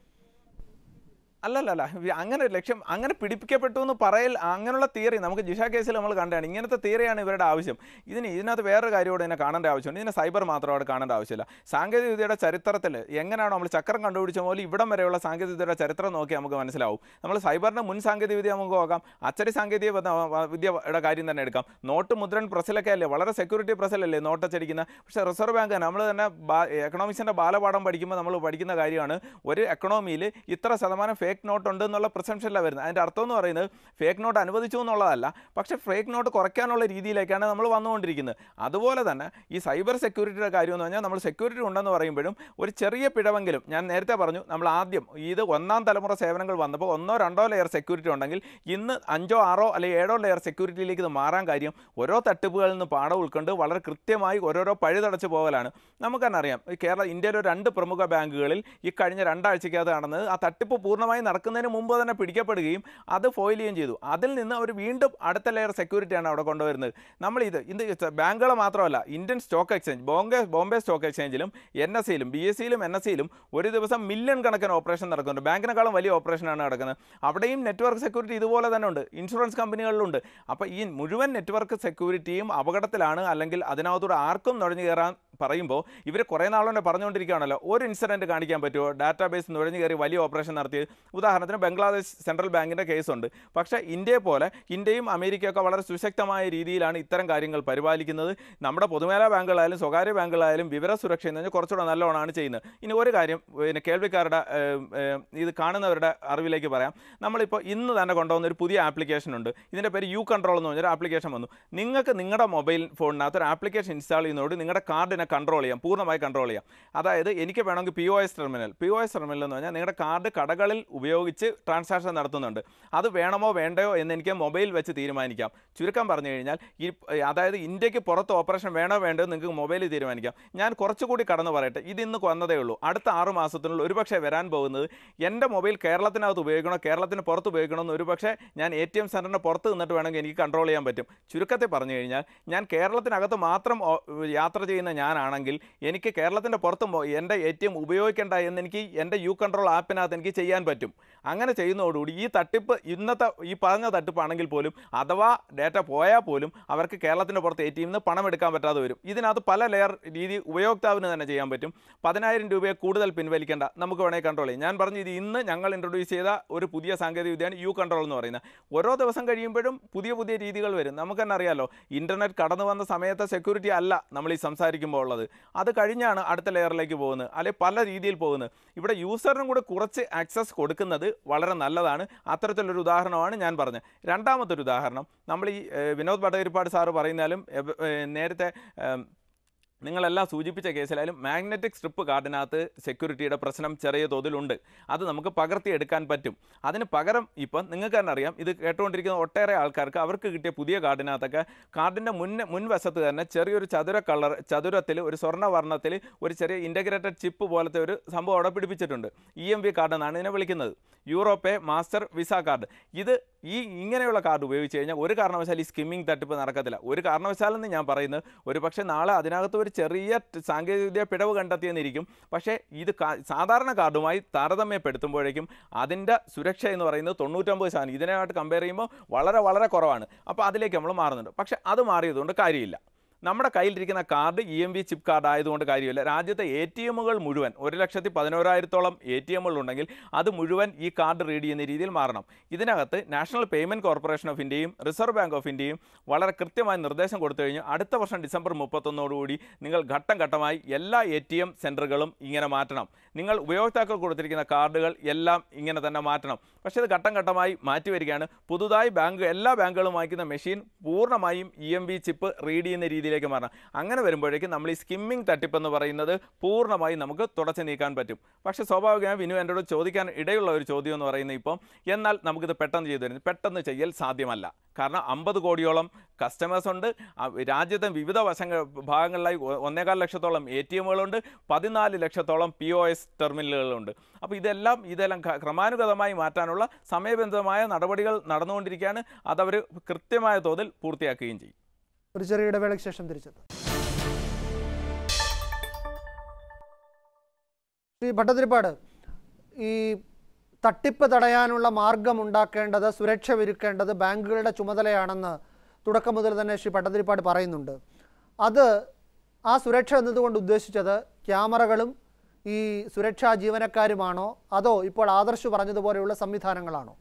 അല്ലല്ല അങ്ങനെ ലക്ഷ്യം അങ്ങനെ പിടിപ്പിക്കപ്പെട്ടു എന്ന് പറയൽ, അങ്ങനെയുള്ള തിയറി നമുക്ക് ജിഷ കേസിൽ നമ്മൾ കണ്ടാണ്. ഇങ്ങനത്തെ തിയറിയാണ് ഇവരുടെ ആവശ്യം. ഇതിന് ഇതിനകത്ത് വേറൊരു കാര്യമോട് ഇതിനെ കാണേണ്ട ആവശ്യമുണ്ട്. ഇതിനെ സൈബർ മാത്രം അവിടെ കാണേണ്ട ആവശ്യമില്ല. സാങ്കേതിക വിദ്യയുടെ ചരിത്രത്തിൽ എങ്ങനെയാണോ നമ്മൾ ചക്രം കണ്ടുപിടിച്ച പോലെ ഇവിടം വരെയുള്ള സാങ്കേതിക വിദ്യയുടെ ചരിത്രം നോക്കി നമുക്ക് മനസ്സിലാവും. നമ്മൾ സൈബറിൻ്റെ മുൻ സാങ്കേതിക വിദ്യ നമുക്ക് നോക്കാം. അച്ചടി സാങ്കേതിക വിദ്യയുടെ കാര്യം തന്നെ എടുക്കാം. നോട്ട് മുദ്രൺ പ്രസിലൊക്കെ അല്ലേ, വളരെ സെക്യൂരിറ്റി പ്രസിലല്ലേ നോട്ടച്ചടിക്കുന്ന. പക്ഷേ റിസർവ് ബാങ്ക് നമ്മൾ തന്നെ എക്കണോമിക്സിൻ്റെ ബാലപാഠം പഠിക്കുമ്പോൾ നമ്മൾ പഠിക്കുന്ന കാര്യമാണ്, ഒരു എക്കണോമിയിൽ ഇത്ര ശതമാനം ഫേക്ക് നോട്ട് ഉണ്ട് എന്നുള്ള പ്രിസംഷനിലാണ് വരുന്നത്. അതിൻ്റെ അർത്ഥം എന്ന് പറയുന്നത് ഫേക്ക് നോട്ട് അനുവദിച്ചു എന്നുള്ളതല്ല, പക്ഷേ ഫേക്ക് നോട്ട് കുറയ്ക്കാനുള്ള രീതിയിലേക്കാണ് നമ്മൾ വന്നുകൊണ്ടിരിക്കുന്നത്. അതുപോലെ തന്നെ ഈ സൈബർ സെക്യൂരിറ്റിയുടെ കാര്യം എന്ന് പറഞ്ഞാൽ, നമ്മൾ സെക്യൂരിറ്റി ഉണ്ടെന്ന് പറയുമ്പോഴും ഒരു ചെറിയ പിഴവെങ്കിലും, ഞാൻ നേരത്തെ പറഞ്ഞു നമ്മൾ ആദ്യം ഇത് ഒന്നാം തലമുറ സേവനങ്ങൾ വന്നപ്പോൾ ഒന്നോ രണ്ടോ ലെയർ സെക്യൂരിറ്റി ഉണ്ടെങ്കിൽ ഇന്ന് അഞ്ചോ ആറോ അല്ലെങ്കിൽ ഏഴോ ലെയർ സെക്യൂരിറ്റിയിലേക്ക് ഇത് മാറാൻ കാര്യം ഓരോ തട്ടിപ്പുകളിൽ നിന്ന് പാഠം ഉൾക്കൊണ്ട് വളരെ കൃത്യമായി ഓരോരോ പഴുതടച്ച് പോകലാണ്. നമുക്ക് തന്നെ അറിയാം, കേരള ഇന്ത്യയിലെ രണ്ട് പ്രമുഖ ബാങ്കുകളിൽ ഈ കഴിഞ്ഞ രണ്ടാഴ്ചക്കകത്ത് നടന്നത് ആ തട്ടിപ്പ് പൂർണ്ണമായി നടക്കുന്നതിന് മുമ്പ് തന്നെ പിടിക്കപ്പെടുകയും അത് ഫോയിൽ ചെയ്യുകയും ചെയ്തു. അതിൽ നിന്ന് അവർ വീണ്ടും അടുത്ത ലെയർ സെക്യൂരിറ്റിയാണ് അവിടെ കൊണ്ടുവരുന്നത്. നമ്മൾ ഇത് ഇത് ബാങ്കുകൾ മാത്രമല്ല, Indian stock exchange Bombay Bombay stock എക്സ്ചേഞ്ചിലും എൻ എസ് സിയിലും ബി എസ് സിയിലും എൻ എസ് സിയിലും ഒരു ദിവസം മില്യൺ കണക്കിന് ഓപ്പറേഷൻ നടക്കുന്നുണ്ട്. ബാങ്കിനേക്കാളും വലിയ ഓപ്പറേഷനാണ് നടക്കുന്നത്. അവിടെയും നെറ്റ്വർക്ക് സെക്യൂരിറ്റി ഇതുപോലെ തന്നെ ഉണ്ട്, ഇൻഷുറൻസ് കമ്പനികളിലുണ്ട്. അപ്പോൾ ഈ മുഴുവൻ നെറ്റ്വർക്ക് സെക്യൂരിറ്റിയും അപകടത്തിലാണ്, അല്ലെങ്കിൽ അതിനകത്തൂടെ ആർക്കും നുഴഞ്ഞു കയറാൻ പറയുമ്പോൾ ഇവർ കുറേ നാളുകൊണ്ട് പറഞ്ഞുകൊണ്ടിരിക്കുകയാണല്ലോ, ഒരു ഇൻസിഡൻറ്റ് കാണിക്കാൻ പറ്റുമോ ഡാറ്റാബേസ് നുഴഞ്ഞു കയറി വലിയ ഓപ്പറേഷൻ നടത്തിയത്? ഉദാഹരണത്തിന് ബംഗ്ലാദേശ് സെൻട്രൽ ബാങ്കിൻ്റെ കേസുണ്ട്. പക്ഷേ ഇന്ത്യയെ പോലെ ഇന്ത്യയും അമേരിക്കയൊക്കെ വളരെ സുശക്തമായ രീതിയിലാണ് ഇത്തരം കാര്യങ്ങൾ പരിപാലിക്കുന്നത്. നമ്മുടെ പൊതുമേഖലാ ബാങ്കുകളായാലും സ്വകാര്യ ബാങ്കുകളായാലും വിവര സുരക്ഷ എന്ന് പറഞ്ഞാൽ കുറച്ചുകൂടെ നല്ലോണമാണ് ചെയ്യുന്നത്. ഇനി ഒരു കാര്യം പിന്നെ കേൾവിക്കാരുടെ ഇത് കാണുന്നവരുടെ അറിവിലേക്ക് പറയാം. നമ്മളിപ്പോൾ ഇന്ന് തന്നെ കൊണ്ടുവന്ന ഒരു പുതിയ ആപ്ലിക്കേഷൻ ഉണ്ട്. ഇതിൻ്റെ പേര് യു കൺട്രോൾ എന്ന് പറഞ്ഞൊരു ആപ്ലിക്കേഷൻ വന്നു. നിങ്ങൾക്ക് നിങ്ങളുടെ മൊബൈൽ ഫോണിനകത്ത് ഒരു ആപ്ലിക്കേഷൻ ഇൻസ്റ്റാൾ ചെയ്യുന്നതോട് നിങ്ങളുടെ കാർഡിനെ കൺട്രോൾ ചെയ്യാം, പൂർണ്ണമായി കൺട്രോൾ ചെയ്യാം. അതായത് എനിക്ക് വേണമെങ്കിൽ P O S terminal P O S terminal എന്ന് പറഞ്ഞാൽ നിങ്ങളുടെ കാർഡ് കടകളിൽ ഉപയോഗിച്ച് ട്രാൻസാക്ഷൻ നടത്തുന്നുണ്ട്. അത് വേണമോ വേണ്ടയോ എന്ന് എനിക്ക് മൊബൈൽ വെച്ച് തീരുമാനിക്കാം. ചുരുക്കം പറഞ്ഞു കഴിഞ്ഞാൽ ഈ അതായത് ഇന്ത്യക്ക് പുറത്ത് ഓപ്പറേഷൻ വേണോ വേണ്ടോ നിങ്ങൾക്ക് മൊബൈലിൽ തീരുമാനിക്കാം. ഞാൻ കുറച്ചുകൂടി കടന്നു പറയട്ടെ. ഇത് ഇന്ന് വന്നതേ ഉള്ളൂ. അടുത്ത ആറ് മാസത്തിനുള്ളിൽ ഒരുപക്ഷെ വരാൻ പോകുന്നത് എൻ്റെ മൊബൈൽ കേരളത്തിനകത്ത് ഉപയോഗിക്കണോ കേരളത്തിന് പുറത്ത് ഉപയോഗിക്കണമെന്ന് ഒരുപക്ഷെ ഞാൻ എ ടി എം സെൻറ്ററിൻ്റെ പുറത്ത് നിന്നിട്ട് വേണമെങ്കിൽ എനിക്ക് കൺട്രോൾ ചെയ്യാൻ പറ്റും. ചുരുക്കത്തിൽ പറഞ്ഞു കഴിഞ്ഞാൽ ഞാൻ കേരളത്തിനകത്ത് മാത്രം യാത്ര ചെയ്യുന്ന ഞാനാണെങ്കിൽ എനിക്ക് കേരളത്തിൻ്റെ പുറത്ത് എൻ്റെ എ ടി എം ഉപയോഗിക്കേണ്ട എന്ന് എനിക്ക് എൻ്റെ യു കൺട്രോൾ ആപ്പിനകത്ത് എനിക്ക് ചെയ്യാൻ പറ്റും. അങ്ങനെ ചെയ്യുന്നതോടുകൂടി ഈ തട്ടിപ്പ് ഇന്നത്തെ ഈ പറഞ്ഞ തട്ടിപ്പാണെങ്കിൽ പോലും അഥവാ ഡേറ്റ പോയാൽ പോലും അവർക്ക് കേരളത്തിൻ്റെ പുറത്ത് എ ടി എമ്മിൽ നിന്ന് പണം എടുക്കാൻ പറ്റാതെ വരും. ഇതിനകത്ത് പല ലെയർ രീതി ഉപയോക്താവിന് തന്നെ ചെയ്യാൻ പറ്റും. പതിനായിരം രൂപയെ കൂടുതൽ പിൻവലിക്കേണ്ട നമുക്ക് വേണമെങ്കിൽ കൺട്രോൾ ചെയ്യും. ഞാൻ പറഞ്ഞു ഇത് ഇന്ന് ഞങ്ങൾ ഇൻട്രൊഡ്യൂസ് ചെയ്ത ഒരു പുതിയ സാങ്കേതിക വിദ്യയാണ് യു കൺട്രോൾ എന്ന് പറയുന്നത്. ഓരോ ദിവസം കഴിയുമ്പോഴും പുതിയ പുതിയ രീതികൾ വരും. നമുക്ക് തന്നെ അറിയാമല്ലോ, ഇൻ്റർനെറ്റ് കടന്നു വന്ന സമയത്തെ സെക്യൂരിറ്റി അല്ല നമ്മൾ ഈ സംസാരിക്കുമ്പോൾ ഉള്ളത്. അത് കഴിഞ്ഞാണ് അടുത്ത ലെയറിലേക്ക് പോകുന്നത്, അല്ലെങ്കിൽ പല രീതിയിൽ പോകുന്നത്. ഇവിടെ യൂസറിനും കൂടെ കുറച്ച് ആക്സസ് കൊടുക്കുന്നത് വളരെ നല്ലതാണ്. അത്തരത്തിലൊരു ഉദാഹരണമാണ് ഞാൻ പറഞ്ഞത്. രണ്ടാമത്തെ ഒരു ഉദാഹരണം നമ്മൾ ഈ വിനോദ് ഭട്ടതിരിപ്പാട് സാറ് പറയുന്നാലും നേരത്തെ നിങ്ങളെല്ലാം സൂചിപ്പിച്ച കേസിലായാലും മാഗ്നറ്റിക് സ്ട്രിപ്പ് കാർഡിനകത്ത് സെക്യൂരിറ്റിയുടെ പ്രശ്നം ചെറിയ തോതിലുണ്ട്. അത് നമുക്ക് പകർത്തിയെടുക്കാൻ പറ്റും. അതിന് പകരം ഇപ്പം നിങ്ങൾക്ക് തന്നെ അറിയാം, ഇത് കേട്ടുകൊണ്ടിരിക്കുന്ന ഒട്ടേറെ ആൾക്കാർക്ക് അവർക്ക് കിട്ടിയ പുതിയ കാർഡിനകത്തൊക്കെ കാർഡിൻ്റെ മുന്നേ മുൻവശത്ത് തന്നെ ചെറിയൊരു ചതുര കളർ ചതുരത്തിൽ ഒരു സ്വർണ്ണവർണ്ണത്തിൽ ഒരു ചെറിയ ഇൻ്റഗ്രേറ്റഡ് ചിപ്പ് പോലത്തെ ഒരു സംഭവം അവിടെ പിടിപ്പിച്ചിട്ടുണ്ട്. ഇ എം വി കാർഡ് എന്നാണ് ഇതിനെ വിളിക്കുന്നത്. Europay master visa card. ഇത് ഈ ഇങ്ങനെയുള്ള കാർഡ് ഉപയോഗിച്ച് കഴിഞ്ഞാൽ ഒരു കാരണവശാലും ഈ സ്കിമ്മിങ് തട്ടിപ്പ് നടക്കത്തില്ല. ഒരു കാരണവശാലെന്ന് ഞാൻ പറയുന്നത് ഒരു പക്ഷേ നാളെ അതിനകത്ത് ഒരു ചെറിയ സാങ്കേതികവിദ്യ പിഴവ് കണ്ടെത്തിയെന്നിരിക്കും. പക്ഷേ ഇത് സാധാരണ കാർഡുമായി താരതമ്യപ്പെടുത്തുമ്പോഴേക്കും അതിൻ്റെ സുരക്ഷ എന്ന് പറയുന്നത് തൊണ്ണൂറ്റൊമ്പത് ശതമാനം ഇതിനായിട്ട് കമ്പയർ ചെയ്യുമ്പോൾ വളരെ വളരെ കുറവാണ്. അപ്പോൾ അതിലേക്ക് നമ്മൾ മാറുന്നുണ്ട്. പക്ഷേ അത് മാറിയതുകൊണ്ട് കാര്യമില്ല. നമ്മുടെ കയ്യിലിരിക്കുന്ന card E M V chip card ആയതുകൊണ്ട് കാര്യമില്ല. രാജ്യത്തെ എ ടി എമ്മുകൾ മുഴുവൻ ഒരു ലക്ഷത്തി പതിനോരായിരത്തോളം എ ടി എമ്മുകളുണ്ടെങ്കിൽ അത് മുഴുവൻ ഈ കാർഡ് റീഡ് ചെയ്യുന്ന രീതിയിൽ മാറണം. ഇതിനകത്ത് നാഷണൽ പേയ്മെൻറ്റ് കോർപ്പറേഷൻ ഓഫ് ഇന്ത്യയും റിസർവ് ബാങ്ക് ഓഫ് ഇന്ത്യയും വളരെ കൃത്യമായ നിർദ്ദേശം കൊടുത്തു കഴിഞ്ഞു. അടുത്ത വർഷം ഡിസംബർ മുപ്പത്തൊന്നോടുകൂടി നിങ്ങൾ ഘട്ടം ഘട്ടമായി എല്ലാ എ ടി എം സെൻറ്ററുകളും ഇങ്ങനെ മാറ്റണം. നിങ്ങൾ ഉപയോക്താക്കൾ കൊടുത്തിരിക്കുന്ന കാർഡുകൾ എല്ലാം ഇങ്ങനെ തന്നെ മാറ്റണം. പക്ഷേ ഇത് ഘട്ടം ഘട്ടമായി മാറ്റി വരികയാണ്. പുതുതായി ബാങ്ക് എല്ലാ ബാങ്കുകളും വാങ്ങിക്കുന്ന മെഷീൻ പൂർണ്ണമായും E M V chip read ചെയ്യുന്ന രീതിയിൽ മാറണം. അങ്ങനെ വരുമ്പോഴേക്കും നമ്മൾ ഈ സ്കിമ്മിംഗ് തട്ടിപ്പ് എന്ന് പറയുന്നത് പൂർണ്ണമായി നമുക്ക് തുടച്ചു നീക്കാൻ പറ്റും. പക്ഷേ സ്വാഭാവികമായി വിനു എന്നോട് ചോദിക്കാൻ ഇടയുള്ള ഒരു ചോദ്യം എന്ന് പറയുന്നത് ഇപ്പം എന്നാൽ നമുക്കിത് പെട്ടെന്ന് ചെയ്തു തരുന്നത് പെട്ടെന്ന് ചെയ്യൽ സാധ്യമല്ല. കാരണം അമ്പത് കോടിയോളം കസ്റ്റമേഴ്സ് ഉണ്ട്. രാജ്യത്തെ വിവിധ വശങ്ങൾ ഭാഗങ്ങളിലായി ഒന്നേകാൽ ലക്ഷത്തോളം എ ടി എമ്മുകളുണ്ട്. പതിനാല് ലക്ഷത്തോളം പി ഒ എസ് ടെർമിനലുകളുണ്ട്. അപ്പോൾ ഇതെല്ലാം ഇതെല്ലാം ക്രമാനുഗതമായി മാറ്റാനുള്ള സമയബന്ധിതമായ നടപടികൾ നടന്നുകൊണ്ടിരിക്കുകയാണ്. അതവർ കൃത്യമായ തോതിൽ പൂർത്തിയാക്കുകയും ചെയ്യും. ഒരു ചെറിയ ഇടവേളയ്ക്ക് ശേഷം തിരിച്ചെത്തും. ശ്രീ ഭട്ടതിരിപ്പാട്, ഈ തട്ടിപ്പ് തടയാനുള്ള മാർഗം ഉണ്ടാക്കേണ്ടത് സുരക്ഷ ഒരുക്കേണ്ടത് ബാങ്കുകളുടെ ചുമതലയാണെന്ന് തുടക്കം മുതൽ തന്നെ ശ്രീ ഭട്ടതിരിപ്പാട് പറയുന്നുണ്ട്. അത് ആ സുരക്ഷ എന്നതുകൊണ്ട് ഉദ്ദേശിച്ചത് ക്യാമറകളും ഈ സുരക്ഷാ ജീവനക്കാരുമാണോ അതോ ഇപ്പോൾ ആദർശ് പറഞ്ഞതുപോലെയുള്ള സംവിധാനങ്ങളാണോ?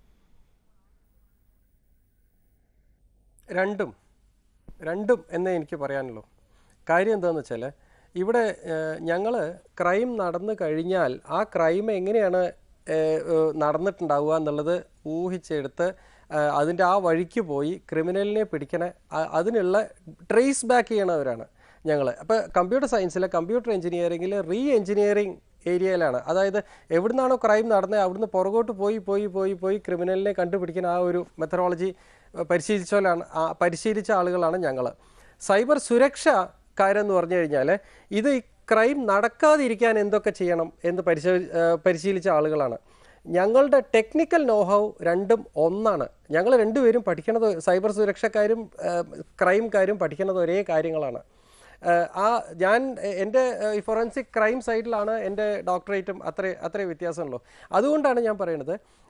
രണ്ടും രണ്ടും എന്നേ എനിക്ക് പറയാനുള്ളൂ. കാര്യം എന്താണെന്ന് വെച്ചാൽ ഇവിടെ ഞങ്ങൾ ക്രൈം നടന്നു കഴിഞ്ഞാൽ ആ ക്രൈം എങ്ങനെയാണ് നടന്നിട്ടുണ്ടാവുക എന്നുള്ളത് ഊഹിച്ചെടുത്ത് അതിൻ്റെ ആ വഴിക്ക് പോയി ക്രിമിനലിനെ പിടിക്കണ അതിനുള്ള ട്രേസ് ബാക്ക് ചെയ്യണവരാണ് ഞങ്ങൾ. അപ്പോൾ കമ്പ്യൂട്ടർ സയൻസിലെ കമ്പ്യൂട്ടർ എഞ്ചിനീയറിങ്ങിൽ റീ എഞ്ചിനീയറിങ് ഏരിയയിലാണ്. അതായത് എവിടുന്നാണോ ക്രൈം നടന്നത് അവിടുന്ന് പുറകോട്ട് പോയി പോയി പോയി പോയി ക്രിമിനലിനെ കണ്ടുപിടിക്കുന്ന ആ ഒരു മെത്തഡോളജി പരിശീലിച്ചോലാണ് പരിശീലിച്ച ആളുകളാണ് ഞങ്ങൾ. സൈബർ സുരക്ഷക്കാരെന്ന് പറഞ്ഞു കഴിഞ്ഞാൽ ഇത് ഈ ക്രൈം നടക്കാതിരിക്കാൻ എന്തൊക്കെ ചെയ്യണം എന്ന് പരിശീ പരിശീലിച്ച ആളുകളാണ്. ഞങ്ങളുടെ ടെക്നിക്കൽ നോഹൗ രണ്ടും ഒന്നാണ്. ഞങ്ങൾ രണ്ടുപേരും പഠിക്കണത് സൈബർ സുരക്ഷക്കാരും ക്രൈംകാരും പഠിക്കുന്നത് ഒരേ കാര്യങ്ങളാണ്. ആ ഞാൻ എൻ്റെ ഈ ഫോറൻസിക് ക്രൈം സൈഡിലാണ് എൻ്റെ ഡോക്ടറേറ്റും അത്രേ അത്രേ വ്യത്യാസമുള്ളൂ. അതുകൊണ്ടാണ് ഞാൻ പറയുന്നത്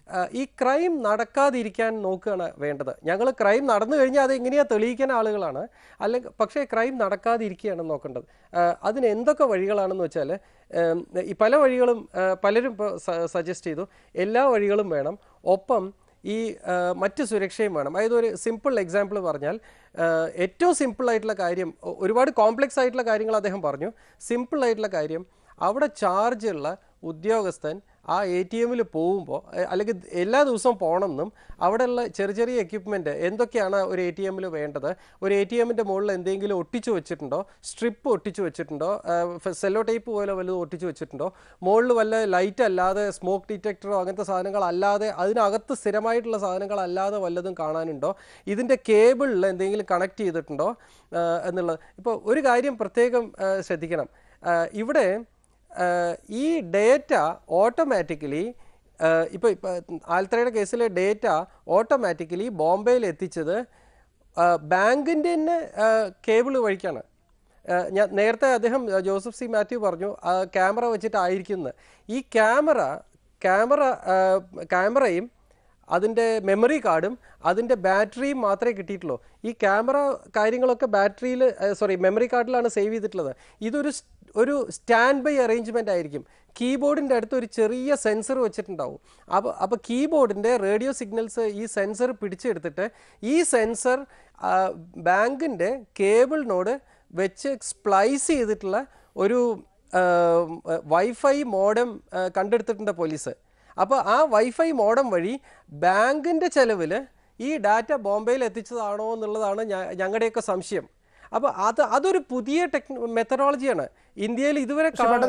ഈ ക്രൈം നടക്കാതിരിക്കാൻ നോക്കുകയാണ് വേണ്ടത്. ഞങ്ങൾ ക്രൈം നടന്നു കഴിഞ്ഞാൽ അത് എങ്ങനെയാണ് തെളിയിക്കാൻ ആളുകളാണ്, അല്ലെങ്കിൽ പക്ഷേ ക്രൈം നടക്കാതിരിക്കുകയാണ് നോക്കേണ്ടത്. അതിന് എന്തൊക്കെ വഴികളാണെന്ന് വെച്ചാൽ ഈ പല വഴികളും പലരും ഇപ്പോൾ സജസ്റ്റ് ചെയ്തു. എല്ലാ വഴികളും വേണം, ഒപ്പം ഈ മറ്റ് സുരക്ഷയും വേണം. അതായത് ഒരു സിമ്പിൾ എക്സാമ്പിൾ പറഞ്ഞാൽ, ഏറ്റവും സിമ്പിളായിട്ടുള്ള കാര്യം, ഒരുപാട് കോംപ്ലക്സ് ആയിട്ടുള്ള കാര്യങ്ങൾ അദ്ദേഹം പറഞ്ഞു. സിമ്പിളായിട്ടുള്ള കാര്യം, അവിടെ ചാർജുള്ള ഉദ്യോഗസ്ഥൻ ആ എ ടി എമ്മിൽ പോകുമ്പോൾ, അല്ലെങ്കിൽ എല്ലാ ദിവസവും പോകണമെന്നും അവിടെയുള്ള ചെറിയ ചെറിയ എക്യുപ്മെൻറ്റ് എന്തൊക്കെയാണ് ഒരു എ ടി എമ്മിൽ വേണ്ടത്, ഒരു എ ടി എമ്മിൻ്റെ മുകളിൽ എന്തെങ്കിലും ഒട്ടിച്ചു വെച്ചിട്ടുണ്ടോ, സ്ട്രിപ്പ് ഒട്ടിച്ചു വെച്ചിട്ടുണ്ടോ, സെല്ലോ ടേപ്പ് പോലെ വല്ലതും ഒട്ടിച്ചു വെച്ചിട്ടുണ്ടോ, മുകളിൽ വല്ല ലൈറ്റ് അല്ലാതെ സ്മോക്ക് ഡിറ്റക്ടറോ അങ്ങനത്തെ സാധനങ്ങളല്ലാതെ അതിനകത്ത് സ്ഥിരമായിട്ടുള്ള സാധനങ്ങളല്ലാതെ വല്ലതും കാണാനുണ്ടോ, ഇതിൻ്റെ കേബിളിൽ എന്തെങ്കിലും കണക്ട് ചെയ്തിട്ടുണ്ടോ എന്നുള്ളത്. ഇപ്പോൾ ഒരു കാര്യം പ്രത്യേകം ശ്രദ്ധിക്കണം, ഇവിടെ ഈ ഡേറ്റ ഓട്ടോമാറ്റിക്കലി ഇപ്പോൾ ഇപ്പോൾ ആൽത്രയുടെ കേസിലെ ഡേറ്റ ഓട്ടോമാറ്റിക്കലി ബോംബെയിൽ എത്തിച്ചത് ബാങ്കിൻ്റെ തന്നെ കേബിൾ വഴിക്കാണ്. ഞാൻ നേരത്തെ അദ്ദേഹം ജോസഫ് സി മാത്യു പറഞ്ഞു ക്യാമറ വെച്ചിട്ടായിരിക്കുന്നത്. ഈ ക്യാമറ ക്യാമറ ക്യാമറയും അതിൻ്റെ മെമ്മറി കാർഡും അതിൻ്റെ ബാറ്ററിയും മാത്രമേ കിട്ടിയിട്ടുള്ളൂ. ഈ ക്യാമറ കാര്യങ്ങളൊക്കെ ബാറ്ററിയിൽ സോറി മെമ്മറി കാർഡിലാണ് സേവ് ചെയ്തിട്ടുള്ളത്. ഇതൊരു ഒരു സ്റ്റാൻഡ് ബൈ അറേഞ്ച്മെൻ്റ് ആയിരിക്കും. കീബോർഡിൻ്റെ അടുത്ത് ഒരു ചെറിയ സെൻസർ വെച്ചിട്ടുണ്ടാവും. അപ്പോൾ അപ്പോൾ കീബോർഡിൻ്റെ റേഡിയോ സിഗ്നൽസ് ഈ സെൻസർ പിടിച്ചെടുത്തിട്ട് ഈ സെൻസർ ബാങ്കിൻ്റെ കേബിളിനോട് വെച്ച് സ്പ്ലൈസ് ചെയ്തിട്ടുള്ള ഒരു വൈഫൈ മോഡം കണ്ടെടുത്തിട്ടുണ്ട് പോലീസ്. അപ്പോൾ ആ വൈഫൈ മോഡം വഴി ബാങ്കിൻ്റെ ചെലവിൽ ഈ ഡാറ്റ ബോംബെയിൽ എത്തിച്ചതാണോ എന്നുള്ളതാണ് ഞങ്ങളുടെയൊക്കെ സംശയം. അപ്പോൾ അത് അതൊരു പുതിയ ടെക് മെത്തഡോളജിയാണ്. ഇന്ത്യയിൽ ഇതുവരെ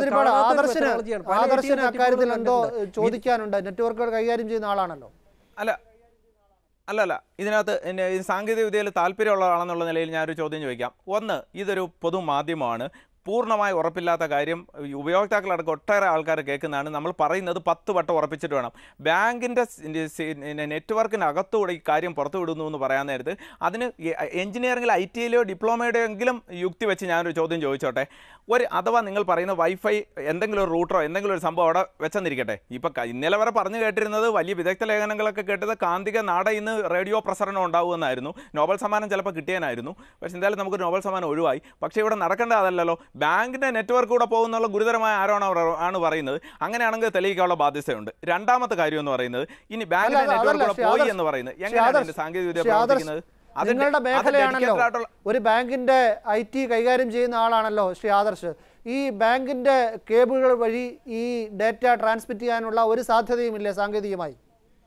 ചോദിക്കാനുണ്ട്. നെറ്റ്വർക്കുകൾ കൈകാര്യം ചെയ്യുന്ന ആളാണല്ലോ. അല്ല അല്ല അല്ല ഇതിനകത്ത് സാങ്കേതിക വിദ്യയിൽ താല്പര്യമുള്ള ആളെന്നുള്ള നിലയിൽ ഞാനൊരു ചോദ്യം ചോദിക്കാം. ഒന്ന്, ഇതൊരു പൊതുമാധ്യമമാണ്. പൂർണ്ണമായി ഉറപ്പില്ലാത്ത കാര്യം ഉപയോക്താക്കളടക്കം ഒട്ടേറെ ആൾക്കാർ കേൾക്കുന്നതാണ്. നമ്മൾ പറയുന്നത് പത്ത് വട്ടം ഉറപ്പിച്ചിട്ട് വേണം. ബാങ്കിൻ്റെ നെറ്റ്വർക്കിനകത്തൂടെ ഈ കാര്യം പുറത്തു വിടുന്നു എന്ന് പറയാൻ നേരത്ത് അതിന് എഞ്ചിനീയറിംഗിൽ ഐ ടിയിലെയോ ഡിപ്ലോമയുടെയോ എങ്കിലും യുക്തി വെച്ച് ഞാനൊരു ചോദ്യം ചോദിച്ചോട്ടെ. ഒരു അഥവാ നിങ്ങൾ പറയുന്ന വൈഫൈ എന്തെങ്കിലും ഒരു റൂട്ടറോ എന്തെങ്കിലും ഒരു സംഭവം അവിടെ വെച്ചെന്നിരിക്കട്ടെ. ഇപ്പം ഇന്നലെ വരെ പറഞ്ഞു കേട്ടിരുന്നത്, വലിയ വിദഗ്ധ ലേഖനങ്ങളൊക്കെ കേട്ടത് കാന്തിക നാട ഇന്ന് റേഡിയോ പ്രസരണം ഉണ്ടാവുമെന്നായിരുന്നു. നോബൽ സമ്മാനം ചിലപ്പോൾ കിട്ടിയാനായിരുന്നു. പക്ഷേ എന്തായാലും നമുക്ക് നോബൽ സമ്മാനം ഒഴിവായി. പക്ഷേ ഇവിടെ നടക്കേണ്ട അതല്ലല്ലോ. ബാങ്കിൻ്റെ നെറ്റ്വർക്ക് കൂടെ പോകുന്നുള്ള ഗുരുതരമായ ആരോപണം ആണ് പറയുന്നത്. അങ്ങനെയാണെങ്കിൽ തെളിയിക്കാനുള്ള ബാധ്യതയുണ്ട്. രണ്ടാമത്തെ കാര്യം എന്ന് പറയുന്നത്, ഇനി ബാങ്കിൻ്റെ നെറ്റ്വർക്ക് കൂടെ പോയി എന്ന് പറയുന്നത് എങ്ങനെയാണ് സാങ്കേതിക വിദ്യ പ്രവർത്തിക്കുന്നത്? നിങ്ങളുടെ മേഖലയാണല്ലോ. ഒരു ബാങ്കിന്റെ ഐ ടി കൈകാര്യം ചെയ്യുന്ന ആളാണല്ലോ ശ്രീ ആദർശ്. ഈ ബാങ്കിന്റെ കേബിളുകൾ വഴി ഈ ഡേറ്റ ട്രാൻസ്മിറ്റ് ചെയ്യാനുള്ള ഒരു സാധ്യതയുമില്ലേ സാങ്കേതികമായി?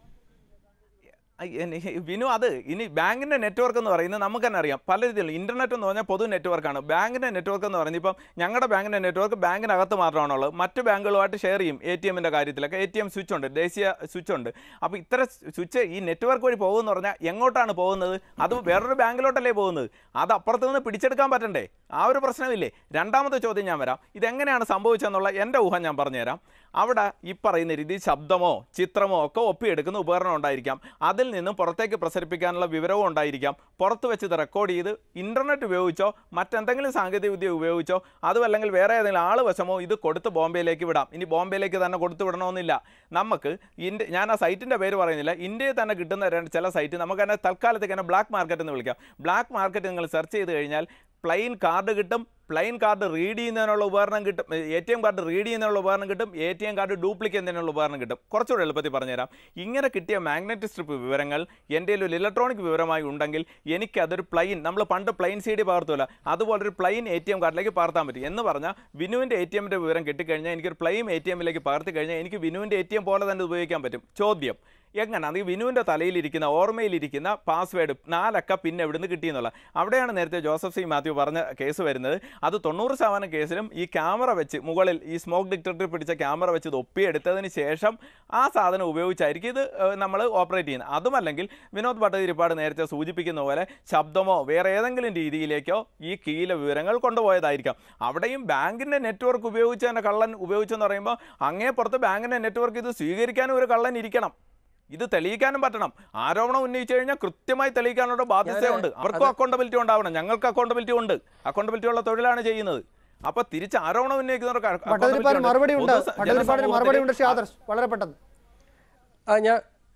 വിനു, അത് ഇനി ബാങ്കിൻ്റെ നെറ്റ്വർക്ക് എന്ന് പറയുന്നത് നമുക്ക് തന്നെ അറിയാം പല രീതിയിലും. ഇൻ്റർനെറ്റ് എന്ന് പറഞ്ഞാൽ പൊതു നെറ്റ്വർക്കാണ്. ബാങ്കിൻ്റെ നെറ്റ്വർക്ക് എന്ന് പറയുന്നത് ഇപ്പം ഞങ്ങളുടെ ബാങ്കിൻ്റെ നെറ്റ്വർക്ക് ബാങ്കിനകത്ത് മാത്രമാണുള്ളത്. മറ്റ് ബാങ്കുകളുമായിട്ട് ഷെയർ ചെയ്യും. എ ടി എമ്മിൻ്റെ കാര്യത്തിലൊക്കെ എ ടി എം സ്വിച്ച് ഉണ്ട്, ദേശീയ സ്വിച്ച് ഉണ്ട്. അപ്പോൾ ഇത്തരം സ്വിച്ച് ഈ നെറ്റ്വർക്ക് വഴി പോകുമെന്ന് പറഞ്ഞാൽ എങ്ങോട്ടാണ് പോകുന്നത്? അത് വേറൊരു ബാങ്കിലോട്ടല്ലേ പോകുന്നത്? അത് അപ്പുറത്ത് നിന്ന് പിടിച്ചെടുക്കാൻ പറ്റണ്ടേ? ആ ഒരു പ്രശ്നമില്ലേ? രണ്ടാമത്തെ ചോദ്യം ഞാൻ വരാം. ഇതെങ്ങനെയാണ് സംഭവിച്ചതെന്നുള്ള എൻ്റെ ഊഹം ഞാൻ പറഞ്ഞുതരാം. അവിടെ ഈ പറയുന്ന രീതി ശബ്ദമോ ചിത്രമോ ഒക്കെ ഒപ്പിയെടുക്കുന്ന ഉപകരണം ഉണ്ടായിരിക്കാം. അതിൽ നിന്നും പുറത്തേക്ക് പ്രസരിപ്പിക്കാനുള്ള വിവരവും ഉണ്ടായിരിക്കാം. പുറത്ത് വെച്ച് ഇത് റെക്കോർഡ് ചെയ്ത് ഇൻ്റർനെറ്റ് ഉപയോഗിച്ചോ മറ്റെന്തെങ്കിലും സാങ്കേതിക വിദ്യ ഉപയോഗിച്ചോ അതും അല്ലെങ്കിൽ വേറെ ഏതെങ്കിലും ആൾ വശമോ ഇത് കൊടുത്ത് ബോംബെയിലേക്ക് വിടാം. ഇനി ബോംബെയിലേക്ക് തന്നെ കൊടുത്തു വിടണമെന്നില്ല. നമുക്ക് ഇന്ത്യ ഞാൻ ആ സൈറ്റിൻ്റെ പേര് പറയുന്നില്ല. ഇന്ത്യയിൽ തന്നെ കിട്ടുന്ന രണ്ട് ചില സൈറ്റ് നമുക്ക് തന്നെ തൽക്കാലത്തേക്ക് തന്നെ ബ്ലാക്ക് മാർക്കറ്റ് എന്ന് വിളിക്കാം. ബ്ലാക്ക് മാർക്കറ്റ് നിങ്ങൾ സെർച്ച് ചെയ്ത് കഴിഞ്ഞാൽ പ്ലെയിൻ കാർഡ് കിട്ടും. പ്ലെയിൻ കാർഡ് റീഡ് ചെയ്യുന്നതിനുള്ള ഉപകരണം കിട്ടും. A T M card read ചെയ്യുന്നതിനുള്ള ഉപകരണം കിട്ടും. A T M card duplicate ചെയ്യുന്നതിനുള്ള ഉപകരണം കിട്ടും. കുറച്ചുകൂടെ എളുപ്പത്തിൽ പറഞ്ഞുതരാം. ഇങ്ങനെ കിട്ടിയ മാഗ്നറ്റിക് സ്ട്രിപ്പ് വിവരങ്ങൾ എൻ്റെ ഒരു ഇലക്ട്രോണിക് വിവരമായി ഉണ്ടെങ്കിൽ എനിക്ക് അതൊരു പ്ലെയിൻ, നമ്മൾ പണ്ട് പ്ലെയിൻ സി ഡി പകർത്തുമല്ല, അതുപോലൊരു പ്ലെയിൻ എ ടി എം കാർഡിലേക്ക് പകർത്താൻ പറ്റും. എന്ന് പറഞ്ഞാൽ വിനുവിൻ്റെ എ ടി എമ്മിൻ്റെ വിവരം കിട്ടിക്കഴിഞ്ഞാൽ എനിക്കൊരു പ്ലെയിൻ എ ടി എമ്മിലേക്ക് പകർത്തി കഴിഞ്ഞാൽ എനിക്ക് വിനുവിൻ്റെ എ ടി എം പോലെ തന്നെ ഉപയോഗിക്കാൻ പറ്റും. ചോദ്യം എങ്ങനെ? അത് വിനുവിൻ്റെ തലയിലിരിക്കുന്ന ഓർമ്മയിലിരിക്കുന്ന പാസ്വേഡ് നാലക്ക പിന്നെ എവിടുന്ന് കിട്ടിയെന്നുള്ള അവിടെയാണ് നേരത്തെ ജോസഫ് സി മാത്യു പറഞ്ഞ കേസ് വരുന്നത്. അത് തൊണ്ണൂറ് ശതമാനം കേസിലും ഈ ക്യാമറ വെച്ച് മുകളിൽ ഈ സ്മോക്ക് ഡിറ്റക്ടർ പിടിച്ച ക്യാമറ വെച്ച് ഇത് ഒപ്പിയെടുത്തതിന് ശേഷം ആ സാധനം ഉപയോഗിച്ചായിരിക്കും ഇത് നമ്മൾ ഓപ്പറേറ്റ് ചെയ്യുന്നത്. അതുമല്ലെങ്കിൽ വിനോദ് ഭട്ടതിരിപ്പാട് നേരത്തെ സൂചിപ്പിക്കുന്ന പോലെ ശബ്ദമോ വേറെ ഏതെങ്കിലും രീതിയിലേക്കോ ഈ കീയിലെ വിവരങ്ങൾ കൊണ്ടുപോയതായിരിക്കാം. അവിടെയും ബാങ്കിൻ്റെ നെറ്റ്വർക്ക് ഉപയോഗിച്ച് തന്നെ കള്ളൻ ഉപയോഗിച്ചെന്ന് പറയുമ്പോൾ അങ്ങേ പുറത്ത് ബാങ്കിൻ്റെ നെറ്റ്വർക്ക് ഇത് സ്വീകരിക്കാനും ഒരു കള്ളൻ ഇരിക്കണം. ഇത് തെളിയിക്കാനും പറ്റണം. ആരോപണം ഉന്നയിച്ചു കഴിഞ്ഞാൽ കൃത്യമായി തെളിയിക്കാനുള്ള ബാധ്യതയുണ്ട്. അവർക്കും അക്കൗണ്ടബിലിറ്റി ഉണ്ടാവണം. ഞങ്ങൾക്ക് അക്കൗണ്ടബിലിറ്റി ഉണ്ട്. അക്കൗണ്ടബിലിറ്റി ഉള്ള തൊഴിലാണ് ചെയ്യുന്നത്. അപ്പൊ തിരിച്ച് ആരോപണം ഉന്നയിക്കുന്നവർക്ക് മറുപടി ഉണ്ട്. വളരെ പെട്ടെന്ന് ഞാൻ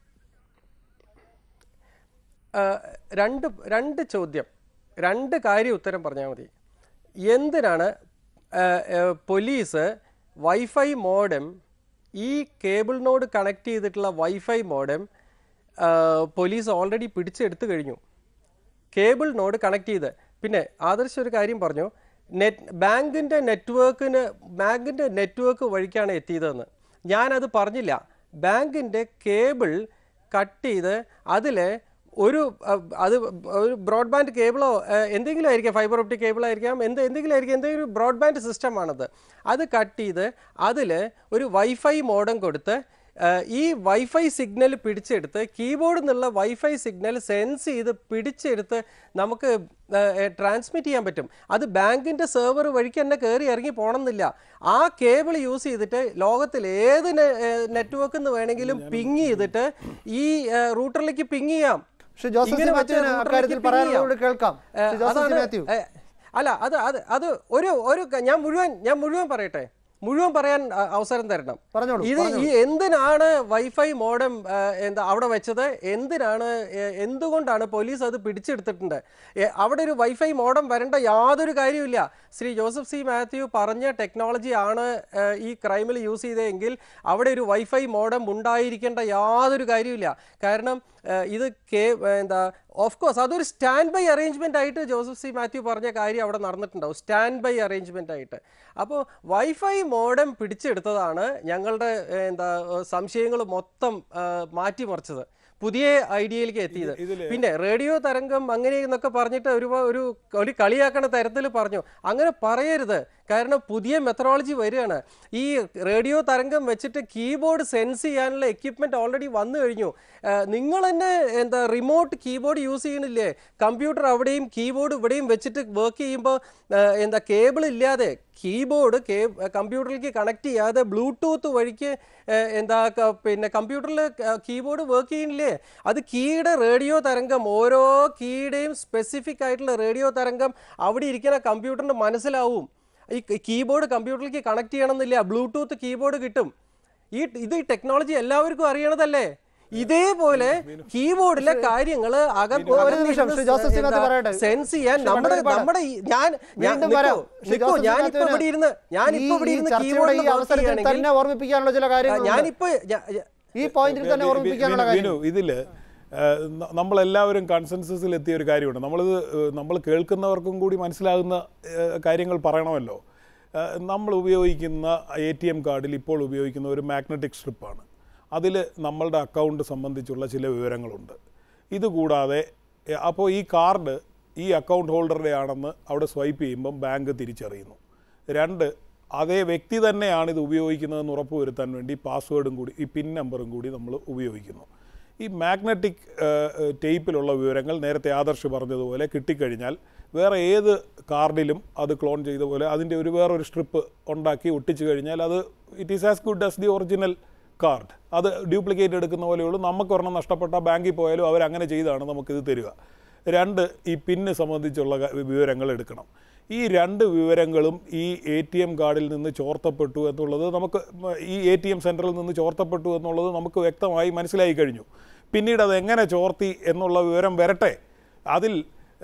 രണ്ട് രണ്ട് ചോദ്യം, രണ്ട് കാര്യം ഉത്തരം പറഞ്ഞാൽ മതി. എന്തിനാണ് പോലീസ് വൈഫൈ മോഡം, ഈ കേബിളിനോട് കണക്ട് ചെയ്തിട്ടുള്ള വൈഫൈ മോഡം പോലീസ് ഓൾറെഡി പിടിച്ചെടുത്തു കഴിഞ്ഞു, കേബിളിനോട് കണക്ട് ചെയ്ത്. പിന്നെ ആദർശ് ഒരു കാര്യം പറഞ്ഞു, നെറ്റ് ബാങ്കിൻ്റെ നെറ്റ്വർക്കിന് ബാങ്കിൻ്റെ നെറ്റ്വർക്ക് വഴിക്കാണ് എത്തിയതെന്ന്. ഞാനത് പറഞ്ഞില്ല. ബാങ്കിൻ്റെ കേബിൾ കട്ട് ചെയ്ത് അതിൽ ഒരു അത് ഒരു ബ്രോഡ്ബാൻഡ് കേബിളോ എന്തെങ്കിലും ആയിരിക്കാം, ഫൈബർ ഒപ്റ്റിക് കേബിളായിരിക്കാം, എന്ത് എന്തെങ്കിലും ആയിരിക്കും, എന്തെങ്കിലും ഒരു ബ്രോഡ്ബാൻഡ് സിസ്റ്റമാണത്. അത് കട്ട് ചെയ്ത് അതിൽ ഒരു വൈഫൈ മോഡം കൊടുത്ത് ഈ വൈഫൈ സിഗ്നൽ പിടിച്ചെടുത്ത് കീബോർഡിൽ നിന്നുള്ള വൈഫൈ സിഗ്നൽ സെൻസ് ചെയ്ത് പിടിച്ചെടുത്ത് നമുക്ക് ട്രാൻസ്മിറ്റ് ചെയ്യാൻ പറ്റും. അത് ബാങ്കിൻ്റെ സെർവർ വഴിക്ക് തന്നെ കയറി ഇറങ്ങി പോകണമെന്നില്ല. ആ കേബിൾ യൂസ് ചെയ്തിട്ട് ലോകത്തിൽ ഏത് നെറ്റ്വർക്കിൽ നിന്ന് വേണമെങ്കിലും പിങ് ചെയ്തിട്ട് ഈ റൂട്ടറിലേക്ക് പിങ് ചെയ്യാം. അല്ല അത് അത് അത് ഒരു ഒരു ഞാൻ മുഴുവൻ ഞാൻ മുഴുവൻ പറയട്ടെ, മുഴുവൻ പറയാൻ അവസരം തരണം. ഇത് ഈ എന്തിനാണ് വൈഫൈ മോഡം എന്താ അവിടെ വെച്ചത്, എന്തിനാണ് എന്തുകൊണ്ടാണ് പോലീസ് അത് പിടിച്ചെടുത്തിട്ടുണ്ട്? അവിടെ ഒരു വൈഫൈ മോഡം വരേണ്ട യാതൊരു കാര്യമില്ല. ശ്രീ ജോസഫ് സി മാത്യു പറഞ്ഞ ടെക്നോളജി ആണ് ഈ ക്രൈമിൽ യൂസ് ചെയ്തതെങ്കിൽ അവിടെ ഒരു വൈഫൈ മോഡം ഉണ്ടായിരിക്കേണ്ട യാതൊരു കാര്യമില്ല. കാരണം ഇത് കേ എന്താ ഓഫ് കോഴ്സ് അതൊരു സ്റ്റാൻഡ് ബൈ അറേഞ്ച്മെൻ്റ് ആയിട്ട് ജോസഫ് സി മാത്യു പറഞ്ഞ കാര്യം അവിടെ നടന്നിട്ടുണ്ടാവും, സ്റ്റാൻഡ് ബൈ അറേഞ്ച്മെൻ്റ് ആയിട്ട്. അപ്പോൾ വൈഫൈ മോഡം പിടിച്ചെടുത്തതാണ് ഞങ്ങളുടെ എന്താ സംശയങ്ങൾ മൊത്തം മാറ്റിമറിച്ചത്, പുതിയ ഐഡിയയിലേക്ക് എത്തിയത്. പിന്നെ റേഡിയോ തരംഗം അങ്ങനെ എന്നൊക്കെ പറഞ്ഞിട്ട് ഒരു ഒരു ഒരു കളിയാക്കണ തരത്തിൽ പറഞ്ഞു. അങ്ങനെ പറയരുത്. കാരണം പുതിയ മെത്തഡോളജി വരികയാണ്. ഈ റേഡിയോ തരംഗം വെച്ചിട്ട് കീബോർഡ് സെൻസ് ചെയ്യാനുള്ള എക്യുപ്മെൻറ്റ് ഓൾറെഡി വന്നു കഴിഞ്ഞു. നിങ്ങൾ തന്നെ എന്താ റിമോട്ട് കീബോർഡ് യൂസ് ചെയ്യണില്ലേ? കമ്പ്യൂട്ടർ അവിടെയും കീബോർഡ് ഇവിടെയും വെച്ചിട്ട് വർക്ക് ചെയ്യുമ്പോൾ എന്താ കേബിൾ ഇല്ലാതെ കീബോർഡ് കേ കമ്പ്യൂട്ടറിലേക്ക് കണക്ട് ചെയ്യാതെ ബ്ലൂടൂത്ത് വഴിക്ക് എന്താ പിന്നെ കമ്പ്യൂട്ടറിൽ കീബോർഡ് വർക്ക് ചെയ്യണില്ലേ? അത് കീയുടെ റേഡിയോ തരംഗം, ഓരോ കീയുടെയും സ്പെസിഫിക് ആയിട്ടുള്ള റേഡിയോ തരംഗം അവിടെ ഇരിക്കുന്ന കമ്പ്യൂട്ടറിന് മനസ്സിലാവും. ഈ കീബോർഡ് കമ്പ്യൂട്ടറിലേക്ക് കണക്ട് ചെയ്യണമെന്നില്ല, ബ്ലൂടൂത്ത് കീബോർഡ് കിട്ടും. ഈ ഇത് ഈ ടെക്നോളജി എല്ലാവർക്കും അറിയണതല്ലേ? ഇതേപോലെ കീബോർഡിലെ കാര്യങ്ങൾ സെൻസ് ചെയ്യാൻ നമ്മുടെ നമ്മുടെ ഞാൻ ഞാനിപ്പോ ഇവിടെ ഇരുന്ന് ഞാനിപ്പോ ഇവിടെ ഇരുന്ന് കീബോർഡ് ഓർമ്മിപ്പിക്കാനുള്ള ചില കാര്യങ്ങൾ ഞാനിപ്പോ ഈ പോയിന്റിൽ തന്നെ ഓർമ്മിപ്പിക്കാനുള്ള കാര്യം ഇതില് നമ്മളെല്ലാവരും കൺസെൻസസിൽ എത്തിയ ഒരു കാര്യമുണ്ട്. നമ്മളിത് നമ്മൾ കേൾക്കുന്നവർക്കും കൂടി മനസ്സിലാകുന്ന കാര്യങ്ങൾ പറയണമല്ലോ. നമ്മൾ ഉപയോഗിക്കുന്ന എ ടി എം കാർഡിൽ ഇപ്പോൾ ഉപയോഗിക്കുന്ന ഒരു മാഗ്നറ്റിക് സ്ട്രിപ്പാണ്. അതിൽ നമ്മളുടെ അക്കൗണ്ട് സംബന്ധിച്ചുള്ള ചില വിവരങ്ങളുണ്ട്. ഇതുകൂടാതെ അപ്പോൾ ഈ കാർഡ് ഈ അക്കൗണ്ട് ഹോൾഡറുടെ ആണെന്ന് അവിടെ സ്വൈപ്പ് ചെയ്യുമ്പം ബാങ്ക് തിരിച്ചറിയുന്നു. രണ്ട്, അതേ വ്യക്തി തന്നെയാണ് ഇത് ഉപയോഗിക്കുന്നതെന്ന് ഉറപ്പുവരുത്താൻ വേണ്ടി പാസ്വേഡും കൂടി ഈ പിൻ നമ്പറും കൂടി നമ്മൾ ഉപയോഗിക്കുന്നു. ഈ മാഗ്നറ്റിക് ടേപ്പിലുള്ള വിവരങ്ങൾ നേരത്തെ ആദർശ് പറഞ്ഞതുപോലെ കിട്ടിക്കഴിഞ്ഞാൽ വേറെ ഏത് കാർഡിലും അത് ക്ലോൺ ചെയ്ത പോലെ അതിൻ്റെ ഒരു വേറൊരു സ്ട്രിപ്പ് ഉണ്ടാക്കി ഒട്ടിച്ചു കഴിഞ്ഞാൽ അത് it is as good as the original card. അത് ഡ്യൂപ്ലിക്കേറ്റ് എടുക്കുന്ന പോലെയുള്ളൂ. നമുക്ക് ഒരെണ്ണം നഷ്ടപ്പെട്ട ബാങ്കിൽ പോയാലും അവരങ്ങനെ ചെയ്താണ് നമുക്കിത് തരിക. രണ്ട്, ഈ പിന്ന് സംബന്ധിച്ചുള്ള വിവരങ്ങൾ എടുക്കണം. ഈ രണ്ട് വിവരങ്ങളും ഈ എ ടി എം കാർഡിൽ നിന്ന് ചോർത്തപ്പെട്ടു എന്നുള്ളത് നമുക്ക് ഈ എ ടി എം സെൻറ്ററിൽ നിന്ന് ചോർത്തപ്പെട്ടു എന്നുള്ളത് നമുക്ക് വ്യക്തമായി മനസ്സിലായി കഴിഞ്ഞു. പിന്നീട് അത് എങ്ങനെ ചോർത്തി എന്നുള്ള വിവരം വരട്ടെ. അതിൽ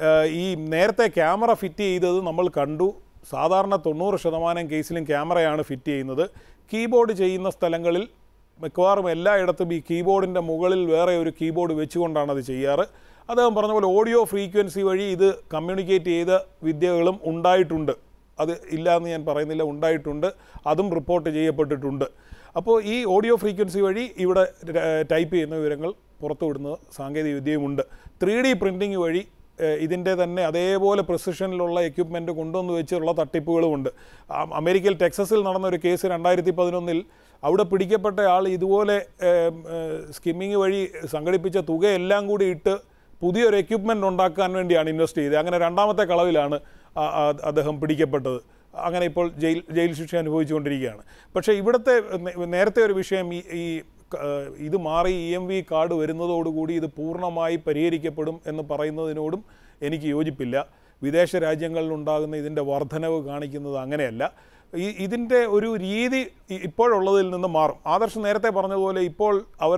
ഈ നേരത്തെ ക്യാമറ ഫിറ്റ് ചെയ്തത് നമ്മൾ കണ്ടു. സാധാരണ തൊണ്ണൂറ് ശതമാനം കേസിലും ക്യാമറയാണ് ഫിറ്റ് ചെയ്യുന്നത്. കീബോർഡ് ചെയ്യുന്ന സ്ഥലങ്ങളിൽ മിക്കവാറും എല്ലായിടത്തും ഈ കീബോർഡിൻ്റെ മുകളിൽ വേറെ ഒരു കീബോർഡ് വെച്ചുകൊണ്ടാണ് അത് ചെയ്യാറ്. അദ്ദേഹം പറഞ്ഞ പോലെ ഓഡിയോ ഫ്രീക്വൻസി വഴി ഇത് കമ്മ്യൂണിക്കേറ്റ് ചെയ്ത വിദ്യകളും ഉണ്ടായിട്ടുണ്ട്. അത് ഇല്ല എന്ന് ഞാൻ പറയുന്നില്ല, ഉണ്ടായിട്ടുണ്ട്. അതും റിപ്പോർട്ട് ചെയ്യപ്പെട്ടിട്ടുണ്ട്. അപ്പോൾ ഈ ഓഡിയോ ഫ്രീക്വൻസി വഴി ഇവിടെ ടൈപ്പ് ചെയ്യുന്ന വിവരങ്ങൾ പുറത്തുവിടുന്ന സാങ്കേതിക വിദ്യയുമുണ്ട്. ത്രീ ഡി പ്രിൻറ്റിങ് വഴി ഇതിൻ്റെ തന്നെ അതേപോലെ പ്രിസിഷനിലുള്ള എക്യുപ്മെൻറ്റ് കൊണ്ടുവന്ന് വെച്ചുള്ള തട്ടിപ്പുകളുമുണ്ട്. അമേരിക്കയിൽ ടെക്സസിൽ നടന്നൊരു കേസ് രണ്ടായിരത്തി പതിനൊന്നിൽ അവിടെ പിടിക്കപ്പെട്ട ആൾ ഇതുപോലെ സ്കിമ്മിങ് വഴി സംഘടിപ്പിച്ച തുകയെല്ലാം കൂടി ഇട്ട് പുതിയൊരു എക്യുപ്മെൻ്റ് ഉണ്ടാക്കാൻ വേണ്ടിയാണ് ഇൻവെസ്റ്റ് ചെയ്തത്. അങ്ങനെ രണ്ടാമത്തെ കളവിലാണ് അദ്ദേഹം പിടിക്കപ്പെട്ടത്. അങ്ങനെ ഇപ്പോൾ ജയിൽ ജയിൽ ശിക്ഷ അനുഭവിച്ചുകൊണ്ടിരിക്കുകയാണ്. പക്ഷേ ഇവിടുത്തെ നേരത്തെ ഒരു വിഷയം ഈ ഈ ഇത് മാറി ഇ എം വി കാർഡ് വരുന്നതോടുകൂടി ഇത് പൂർണ്ണമായി പരിഹരിക്കപ്പെടും എന്ന് പറയുന്നതിനോടും എനിക്ക് യോജിപ്പില്ല. വിദേശ രാജ്യങ്ങളിലുണ്ടാകുന്ന ഇതിൻ്റെ വർധനവ് കാണിക്കുന്നത് അങ്ങനെയല്ല. ഈ ഇതിൻ്റെ ഒരു രീതി ഇപ്പോഴുള്ളതിൽ നിന്ന് മാറും. ആദർശ് നേരത്തെ പറഞ്ഞതുപോലെ ഇപ്പോൾ അവരുടെ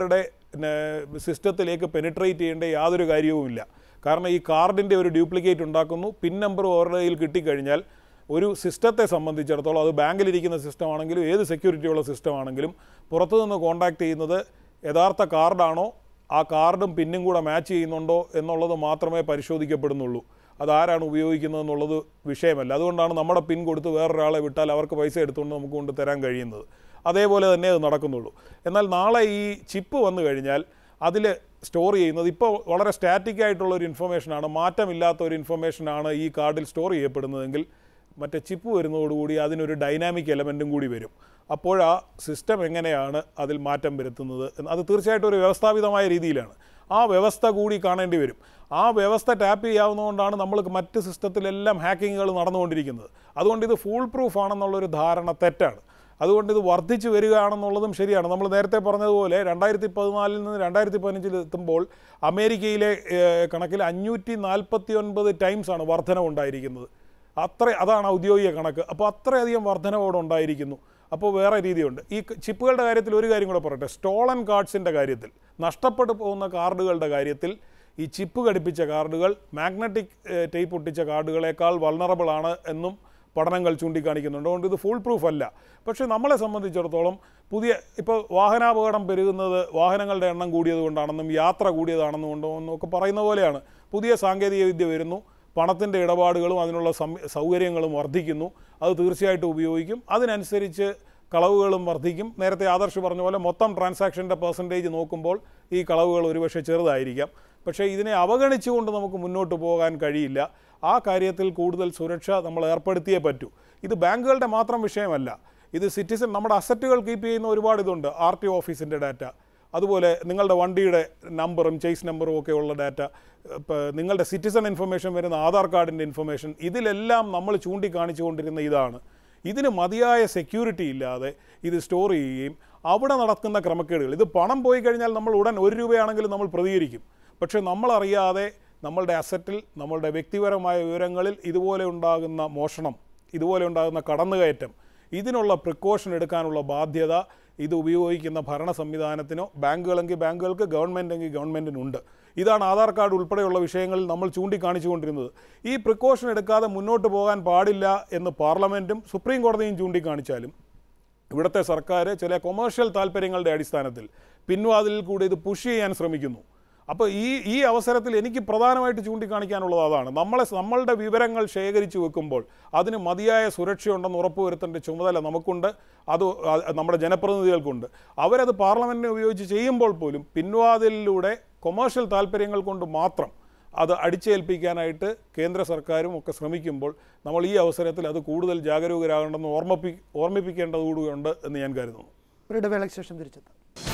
സിസ്റ്റത്തിലേക്ക് പെനിട്രേറ്റ് ചെയ്യേണ്ട യാതൊരു കാര്യവുമില്ല. കാരണം ഈ കാർഡിൻ്റെ ഒരു ഡ്യൂപ്ലിക്കേറ്റ് ഉണ്ടാക്കുന്നു, പിൻ നമ്പർ അവരുടെ കയ്യിൽ കിട്ടിക്കഴിഞ്ഞാൽ ഒരു സിസ്റ്റത്തെ സംബന്ധിച്ചിടത്തോളം, അത് ബാങ്കിലിരിക്കുന്ന സിസ്റ്റം ആണെങ്കിലും ഏത് സെക്യൂരിറ്റിയുള്ള സിസ്റ്റം ആണെങ്കിലും, പുറത്തുനിന്ന് കോൺടാക്ട് ചെയ്യുന്നത് യഥാർത്ഥ കാർഡാണോ, ആ കാർഡും പിന്നും കൂടെ മാച്ച് ചെയ്യുന്നുണ്ടോ എന്നുള്ളത് മാത്രമേ പരിശോധിക്കപ്പെടുന്നുള്ളൂ. അതാരാണ് ഉപയോഗിക്കുന്നതെന്നുള്ളത് വിഷയമല്ല. അതുകൊണ്ടാണ് നമ്മുടെ പിൻ കൊടുത്ത് വേറൊരാളെ വിട്ടാൽ അവർക്ക് പൈസ എടുത്തുകൊണ്ട് നമുക്ക് കൊണ്ട് തരാൻ കഴിയുന്നത്. അതേപോലെ തന്നെ അത് നടക്കുന്നുള്ളൂ. എന്നാൽ നാളെ ഈ ചിപ്പ് വന്നു കഴിഞ്ഞാൽ അതിൽ സ്റ്റോർ ചെയ്യുന്നത് ഇപ്പോൾ വളരെ സ്റ്റാറ്റിക് ആയിട്ടുള്ളൊരു ഇൻഫർമേഷനാണ്, മാറ്റമില്ലാത്ത ഒരു ഇൻഫർമേഷനാണ് ഈ കാർഡിൽ സ്റ്റോർ ചെയ്യപ്പെടുന്നതെങ്കിൽ മറ്റേ ചിപ്പ് വരുന്നതോടുകൂടി അതിനൊരു ഡൈനാമിക് എലമെൻറ്റും കൂടി വരും. അപ്പോൾ ആ സിസ്റ്റം എങ്ങനെയാണ് അതിൽ മാറ്റം വരുത്തുന്നത്, അത് തീർച്ചയായിട്ടും ഒരു വ്യവസ്ഥാപിതമായ രീതിയിലാണ്. ആ വ്യവസ്ഥ കൂടി കാണേണ്ടി വരും. ആ വ്യവസ്ഥ ടാപ്പ് ചെയ്യാവുന്നതുകൊണ്ടാണ് നമ്മൾ മറ്റ് സിസ്റ്റത്തിലെല്ലാം ഹാക്കിങ്ങുകൾ നടന്നുകൊണ്ടിരിക്കുന്നത്. അതുകൊണ്ട് ഇത് ഫുൾ പ്രൂഫ് ആണെന്നുള്ളൊരു ധാരണ തെറ്റാണ്. അതുകൊണ്ട് ഇത് വർദ്ധിച്ചു വരികയാണെന്നുള്ളതും ശരിയാണ്. നമ്മൾ നേരത്തെ പറഞ്ഞതുപോലെ രണ്ടായിരത്തി പതിനാലിൽ നിന്ന് രണ്ടായിരത്തി പതിനഞ്ചിൽ എത്തുമ്പോൾ അമേരിക്കയിലെ കണക്കിൽ അഞ്ഞൂറ്റി നാൽപ്പത്തി ഒൻപത് ടൈംസാണ് വർധനവുണ്ടായിരിക്കുന്നത്. അത്ര അതാണ് ഔദ്യോഗിക കണക്ക്. അപ്പോൾ അത്രയധികം വർധനവോടെ ഉണ്ടായിരിക്കുന്നു. അപ്പോൾ വേറെ രീതിയുണ്ട്. ഈ ചിപ്പുകളുടെ കാര്യത്തിൽ ഒരു കാര്യം കൂടെ പറയട്ടെ. സ്റ്റോളൻ കാർഡ്സിൻ്റെ കാര്യത്തിൽ, നഷ്ടപ്പെട്ടു പോകുന്ന കാർഡുകളുടെ കാര്യത്തിൽ ഈ ചിപ്പ് ഘടിപ്പിച്ച കാർഡുകൾ മാഗ്നറ്റിക് ടേപ്പ് ഒട്ടിച്ച കാർഡുകളേക്കാൾ വൾണറബിൾ ആണ് എന്നും പഠനങ്ങൾ ചൂണ്ടിക്കാണിക്കുന്നുണ്ട്. അതുകൊണ്ട് ഇത് ഫുൾ പ്രൂഫ് അല്ല. പക്ഷേ നമ്മളെ സംബന്ധിച്ചിടത്തോളം പുതിയ ഇപ്പോൾ വാഹനാപകടം പെരുകുന്നത് വാഹനങ്ങളുടെ എണ്ണം കൂടിയത് കൊണ്ടാണെന്നും യാത്ര കൂടിയതാണെന്നും കൊണ്ടോ എന്നൊക്കെ പറയുന്ന പോലെയാണ്. പുതിയ സാങ്കേതികവിദ്യ വരുന്നു, പണത്തിൻ്റെ ഇടപാടുകളും അതിനുള്ള സൗകര്യങ്ങളും വർദ്ധിക്കുന്നു. അത് തീർച്ചയായിട്ടും ഉപയോഗിക്കും. അതിനനുസരിച്ച് കളവുകളും വർദ്ധിക്കും. നേരത്തെ ആദർശ് പറഞ്ഞ പോലെ മൊത്തം ട്രാൻസാക്ഷൻ്റെ പെർസെൻറ്റേജ് നോക്കുമ്പോൾ ഈ കളവുകൾ ഒരുപക്ഷെ ചെറുതായിരിക്കാം. പക്ഷേ ഇതിനെ അവഗണിച്ചുകൊണ്ട് നമുക്ക് മുന്നോട്ട് പോകാൻ കഴിയില്ല. ആ കാര്യത്തിൽ കൂടുതൽ സുരക്ഷ നമ്മൾ ഏർപ്പെടുത്തിയേ പറ്റൂ. ഇത് ബാങ്കുകളുടെ മാത്രം വിഷയമല്ല. ഇത് സിറ്റിസൺ, നമ്മുടെ അസറ്റുകൾ കീപ്പ് ചെയ്യുന്ന ഒരുപാട് ഇതുണ്ട്. ആർ ടി ഓഫീസിൻ്റെ ഡാറ്റ, അതുപോലെ നിങ്ങളുടെ വണ്ടിയുടെ നമ്പറും ചേസ് നമ്പറും ഒക്കെ ഉള്ള ഡാറ്റ, നിങ്ങളുടെ സിറ്റിസൺ ഇൻഫർമേഷൻ വരുന്ന ആധാർ കാർഡിൻ്റെ ഇൻഫർമേഷൻ, ഇതിലെല്ലാം നമ്മൾ ചൂണ്ടിക്കാണിച്ചു കൊണ്ടിരുന്ന ഇതാണ്. ഇതിന് മതിയായ സെക്യൂരിറ്റി ഇല്ലാതെ ഇത് സ്റ്റോർ ചെയ്യുകയും അവിടെ നടക്കുന്ന ക്രമക്കേടുകൾ, ഇത് പണം പോയി കഴിഞ്ഞാൽ നമ്മൾ ഉടൻ ഒരു രൂപയാണെങ്കിലും നമ്മൾ പ്രതികരിക്കും. പക്ഷേ നമ്മളറിയാതെ നമ്മളുടെ അസറ്റിൽ, നമ്മളുടെ വ്യക്തിപരമായ വിവരങ്ങളിൽ ഇതുപോലെ ഉണ്ടാകുന്ന മോഷണം, ഇതുപോലെ ഉണ്ടാകുന്ന കടന്നുകയറ്റം, ഇതിനുള്ള പ്രിക്കോഷൻ എടുക്കാനുള്ള ബാധ്യത ഇത് ഉപയോഗിക്കുന്ന ഭരണ സംവിധാനത്തിനോ, ബാങ്കുകളെങ്കിൽ ബാങ്കുകൾക്ക്, ഗവൺമെൻറ്റെങ്കിൽ ഗവൺമെൻറ്റിനുണ്ട്. ഇതാണ് ആധാർ കാർഡ് ഉൾപ്പെടെയുള്ള വിഷയങ്ങളിൽ നമ്മൾ ചൂണ്ടിക്കാണിച്ചുകൊണ്ടിരുന്നത്. ഈ പ്രിക്കോഷൻ എടുക്കാതെ മുന്നോട്ട് പോകാൻ പാടില്ല എന്ന് പാർലമെൻറ്റും സുപ്രീം കോടതിയും ചൂണ്ടിക്കാണിച്ചാലും ഇവിടുത്തെ സർക്കാർ ചില കൊമേഴ്ഷ്യൽ താല്പര്യങ്ങളുടെ അടിസ്ഥാനത്തിൽ പിൻവാതിലിൽ കൂടി ഇത് പുഷ് ചെയ്യാൻ ശ്രമിക്കുന്നു. അപ്പോൾ ഈ ഈ അവസരത്തിൽ എനിക്ക് പ്രധാനമായിട്ട് ചൂണ്ടിക്കാണിക്കാനുള്ളത് അതാണ്. നമ്മളെ നമ്മളുടെ വിവരങ്ങൾ ശേഖരിച്ചു വെക്കുമ്പോൾ അതിന് മതിയായ സുരക്ഷയുണ്ടെന്ന് ഉറപ്പുവരുത്തേണ്ട ചുമതല നമുക്കുണ്ട്, അത് നമ്മുടെ ജനപ്രതിനിധികൾക്കുണ്ട്. അവരത് പാർലമെൻറ്റിനെ ഉപയോഗിച്ച് ചെയ്യുമ്പോൾ പോലും പിൻവാതിലിലൂടെ കൊമേഴ്ഷ്യൽ താല്പര്യങ്ങൾ കൊണ്ട് മാത്രം അത് അടിച്ചേൽപ്പിക്കാനായിട്ട് കേന്ദ്ര സർക്കാരും ഒക്കെ ശ്രമിക്കുമ്പോൾ നമ്മൾ ഈ അവസരത്തിൽ അത് കൂടുതൽ ജാഗരൂകരാകേണ്ടെന്ന് ഓർമ്മപ്പി ഓർമ്മിപ്പിക്കേണ്ടതുകൂടിയുണ്ട് എന്ന് ഞാൻ കരുതുന്നു. ഒരു ഇടവേളയ്ക്ക് ശേഷം തിരിച്ചെത്താം.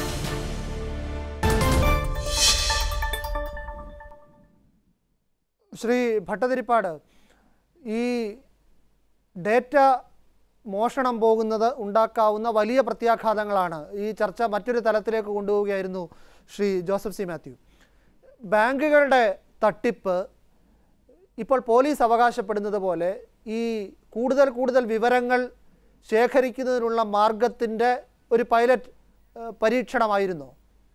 ശ്രീ ഭട്ടതിരിപ്പാട്, ഈ ഡേറ്റ മോഷണം പോകുന്നത് ഉണ്ടാക്കാവുന്ന വലിയ പ്രത്യാഘാതങ്ങളാണ്. ഈ ചർച്ച മറ്റൊരു തലത്തിലേക്ക് കൊണ്ടുപോവുകയായിരുന്നു ശ്രീ ജോസഫ് സി മാത്യു. ബാങ്കുകളുടെ തട്ടിപ്പ് ഇപ്പോൾ പോലീസ് അവകാശപ്പെടുന്നത് പോലെ ഈ കൂടുതൽ കൂടുതൽ വിവരങ്ങൾ ശേഖരിക്കുന്നതിനുള്ള മാർഗത്തിൻ്റെ ഒരു പൈലറ്റ് പരീക്ഷണമായിരുന്നോ?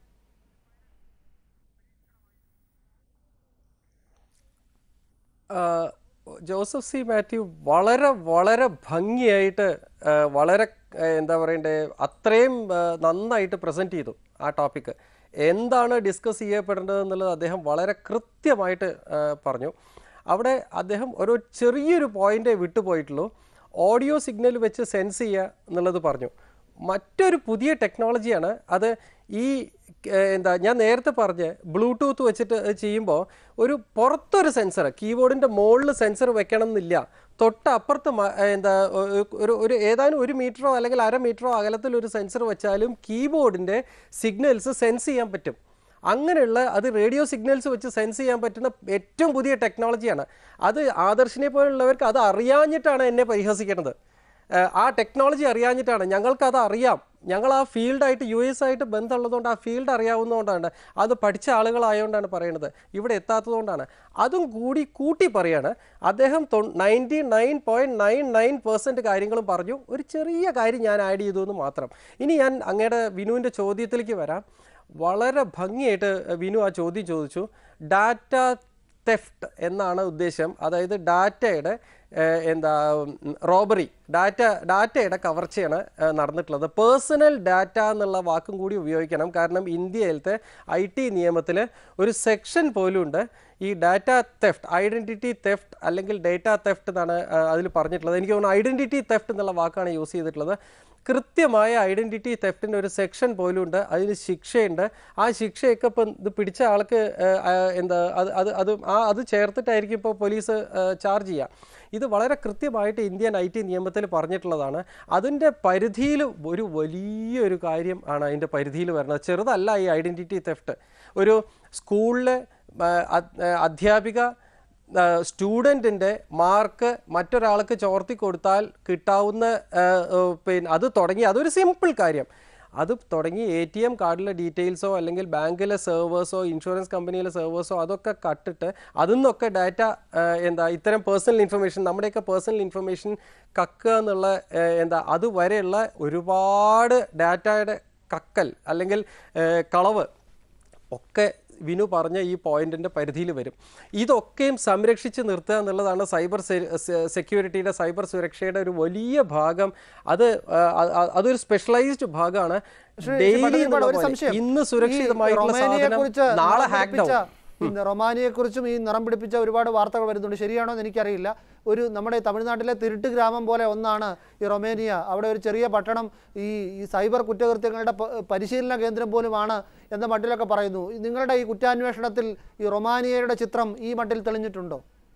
ജോസഫ് സി മാത്യു വളരെ വളരെ ഭംഗിയായിട്ട്, വളരെ എന്താ പറയണ്ടേ, അത്രയും നന്നായിട്ട് പ്രസൻറ്റ് ചെയ്തു ആ ടോപ്പിക്ക്. എന്താണ് ഡിസ്കസ് ചെയ്യപ്പെടേണ്ടത് എന്നുള്ളത് അദ്ദേഹം വളരെ കൃത്യമായിട്ട് പറഞ്ഞു. അവിടെ അദ്ദേഹം ഒരു ചെറിയൊരു പോയിൻ്റേ വിട്ടുപോയിട്ടുള്ളൂ. ഓഡിയോ സിഗ്നൽ വെച്ച് സെൻസ് ചെയ്യുക എന്നുള്ളത് പറഞ്ഞു. മറ്റൊരു പുതിയ ടെക്നോളജിയാണ് അത്. ഈ എന്താ ഞാൻ നേരത്തെ പറഞ്ഞ് ബ്ലൂടൂത്ത് വെച്ചിട്ട് ചെയ്യുമ്പോൾ ഒരു പുറത്തൊരു സെൻസർ, കീബോർഡിൻ്റെ മുകളിൽ സെൻസർ വെക്കണം എന്നില്ല, തൊട്ടപ്പുറത്ത് എന്താ ഒരു ഒരു ഏതാനും ഒരു മീറ്ററോ അല്ലെങ്കിൽ അര മീറ്ററോ അകലത്തിൽ ഒരു സെൻസർ വെച്ചാലും കീബോർഡിൻ്റെ സിഗ്നൽസ് സെൻസ് ചെയ്യാൻ പറ്റും. അങ്ങനെയുള്ള അത് റേഡിയോ സിഗ്നൽസ് വെച്ച് സെൻസ് ചെയ്യാൻ പറ്റുന്ന ഏറ്റവും പുതിയ ടെക്നോളജിയാണ് അത്. ആദർശിനെ പോലുള്ളവർക്ക് അത് അറിയാഞ്ഞിട്ടാണ് എന്നെ പരിഹസിക്കുന്നത്. ആ ടെക്നോളജി അറിയാഞ്ഞിട്ടാണ്. ഞങ്ങൾക്കത് അറിയാം. ഞങ്ങൾ ആ ഫീൽഡായിട്ട് യു എസ് ആയിട്ട് ബന്ധമുള്ളതുകൊണ്ട് ആ ഫീൽഡ് അറിയാവുന്നതുകൊണ്ടാണ്, അത് പഠിച്ച ആളുകളായതുകൊണ്ടാണ് പറയുന്നത്. ഇവിടെ എത്താത്തതുകൊണ്ടാണ്. അതും കൂടി കൂട്ടി പറയാണ് അദ്ദേഹം. Ninety nine point nine nine percent കാര്യങ്ങളും പറഞ്ഞു. ഒരു ചെറിയ കാര്യം ഞാൻ ആഡ് ചെയ്തു എന്ന് മാത്രം. ഇനി ഞാൻ അങ്ങയുടെ വിനുവിൻ്റെ ചോദ്യത്തിലേക്ക് വരാം. വളരെ ഭംഗിയായിട്ട് വിനു ആ ചോദ്യം ചോദിച്ചു. ഡാറ്റ തെഫ്റ്റ് എന്നാണ് ഉദ്ദേശം. അതായത് ഡാറ്റയുടെ എന്താ റോബറി, ഡാറ്റ ഡാറ്റയുടെ കവർച്ചയാണ് നടന്നിട്ടുള്ളത്. പേഴ്സണൽ ഡാറ്റ എന്നുള്ള വാക്കും കൂടി ഉപയോഗിക്കണം. കാരണം ഇന്ത്യയിലത്തെ ഐ ടി നിയമത്തിൽ ഒരു സെക്ഷൻ പോലും ഉണ്ട് ഈ ഡാറ്റ തെഫ്റ്റ്, ഐഡൻറ്റിറ്റി തെഫ്റ്റ് അല്ലെങ്കിൽ ഡേറ്റ തെഫ്റ്റ് എന്നാണ് അതിൽ പറഞ്ഞിട്ടുള്ളത്. എനിക്ക് തോന്നുന്നു ഐഡൻറ്റിറ്റി തെഫ്റ്റ് എന്നുള്ള വാക്കാണ് യൂസ് ചെയ്തിട്ടുള്ളത്. കൃത്യമായ ഐഡൻറ്റിറ്റി തെഫ്റ്റിൻ്റെ ഒരു സെക്ഷൻ പോലും ഉണ്ട്, അതിന് ശിക്ഷയുണ്ട്. ആ ശിക്ഷയൊക്കെ ഇപ്പം ഇത് പിടിച്ച ആൾക്ക് എന്താ അത് അത് അത് ആ അത് ചേർത്തിട്ടായിരിക്കും ഇപ്പോൾ പോലീസ് ചാർജ് ചെയ്യുക. ഇത് വളരെ കൃത്യമായിട്ട് ഇന്ത്യൻ ഐ ടി നിയമത്തിൽ പറഞ്ഞിട്ടുള്ളതാണ്. അതിൻ്റെ പരിധിയിൽ ഒരു വലിയൊരു കാര്യം ആണ് അതിൻ്റെ പരിധിയിൽ വരുന്നത്. ചെറുതല്ല ഈ ഐഡൻറ്റിറ്റി തെഫ്റ്റ്. ഒരു സ്കൂളിൽ അധ്യാപിക സ്റ്റുഡൻറ്റിൻ്റെ മാർക്ക് മറ്റൊരാൾക്ക് ചോർത്തി കൊടുത്താൽ കിട്ടാവുന്ന പിന്നെ അത് തുടങ്ങി, അതൊരു സിമ്പിൾ കാര്യം. അത് തുടങ്ങി എ ടി എം കാർഡിലെ ഡീറ്റെയിൽസോ അല്ലെങ്കിൽ ബാങ്കിലെ സെർവേഴ്സോ ഇൻഷുറൻസ് കമ്പനിയിലെ സെർവേഴ്സോ അതൊക്കെ കട്ടിട്ട് അതിൽ നിന്നൊക്കെ ഡാറ്റ എന്താ ഇത്തരം പേഴ്സണൽ ഇൻഫർമേഷൻ, നമ്മുടെയൊക്കെ പേഴ്സണൽ ഇൻഫർമേഷൻ കക്കുക എന്നുള്ള എന്താ അതുവരെയുള്ള ഒരുപാട് ഡാറ്റയുടെ കക്കൽ അല്ലെങ്കിൽ കളവ് ഒക്കെ വിനു പറഞ്ഞ ഈ പോയിന്റിൻ്റെ പരിധിയിൽ വരും. ഇതൊക്കെയും സംരക്ഷിച്ച് നിർത്തുക എന്നുള്ളതാണ് സൈബർ സെക്യൂരിറ്റിയുടെ, സൈബർ സുരക്ഷയുടെ ഒരു വലിയ ഭാഗം. അത് അതൊരു സ്പെഷ്യലൈസ്ഡ് ഭാഗമാണ്. ഡെയിലി ഇന്ന് സുരക്ഷിതമായിട്ടുള്ള സാധനം നാളെ ഹാക്ക് ഡൗൺ. റൊമാനിയെക്കുറിച്ചും ഈ നിറം പിടിപ്പിച്ച ഒരുപാട് വാർത്തകൾ വരുന്നുണ്ട്. ശരിയാണോ എന്ന് എനിക്കറിയില്ല. ഒരു നമ്മുടെ തമിഴ്നാട്ടിലെ തിരുട്ട് ഗ്രാമം പോലെ ഒന്നാണ് ഈ റൊമേനിയ. അവിടെ ഒരു ചെറിയ പട്ടണം ഈ ഈ സൈബർ കുറ്റകൃത്യങ്ങളുടെ പരിശീലന കേന്ദ്രം പോലുമാണ് എന്ന മട്ടിലൊക്കെ പറയുന്നു. നിങ്ങളുടെ ഈ കുറ്റാന്വേഷണത്തിൽ ഈ റൊമാനിയയുടെ ചിത്രം ഈ മട്ടിൽ തെളിഞ്ഞിട്ടുണ്ടോ?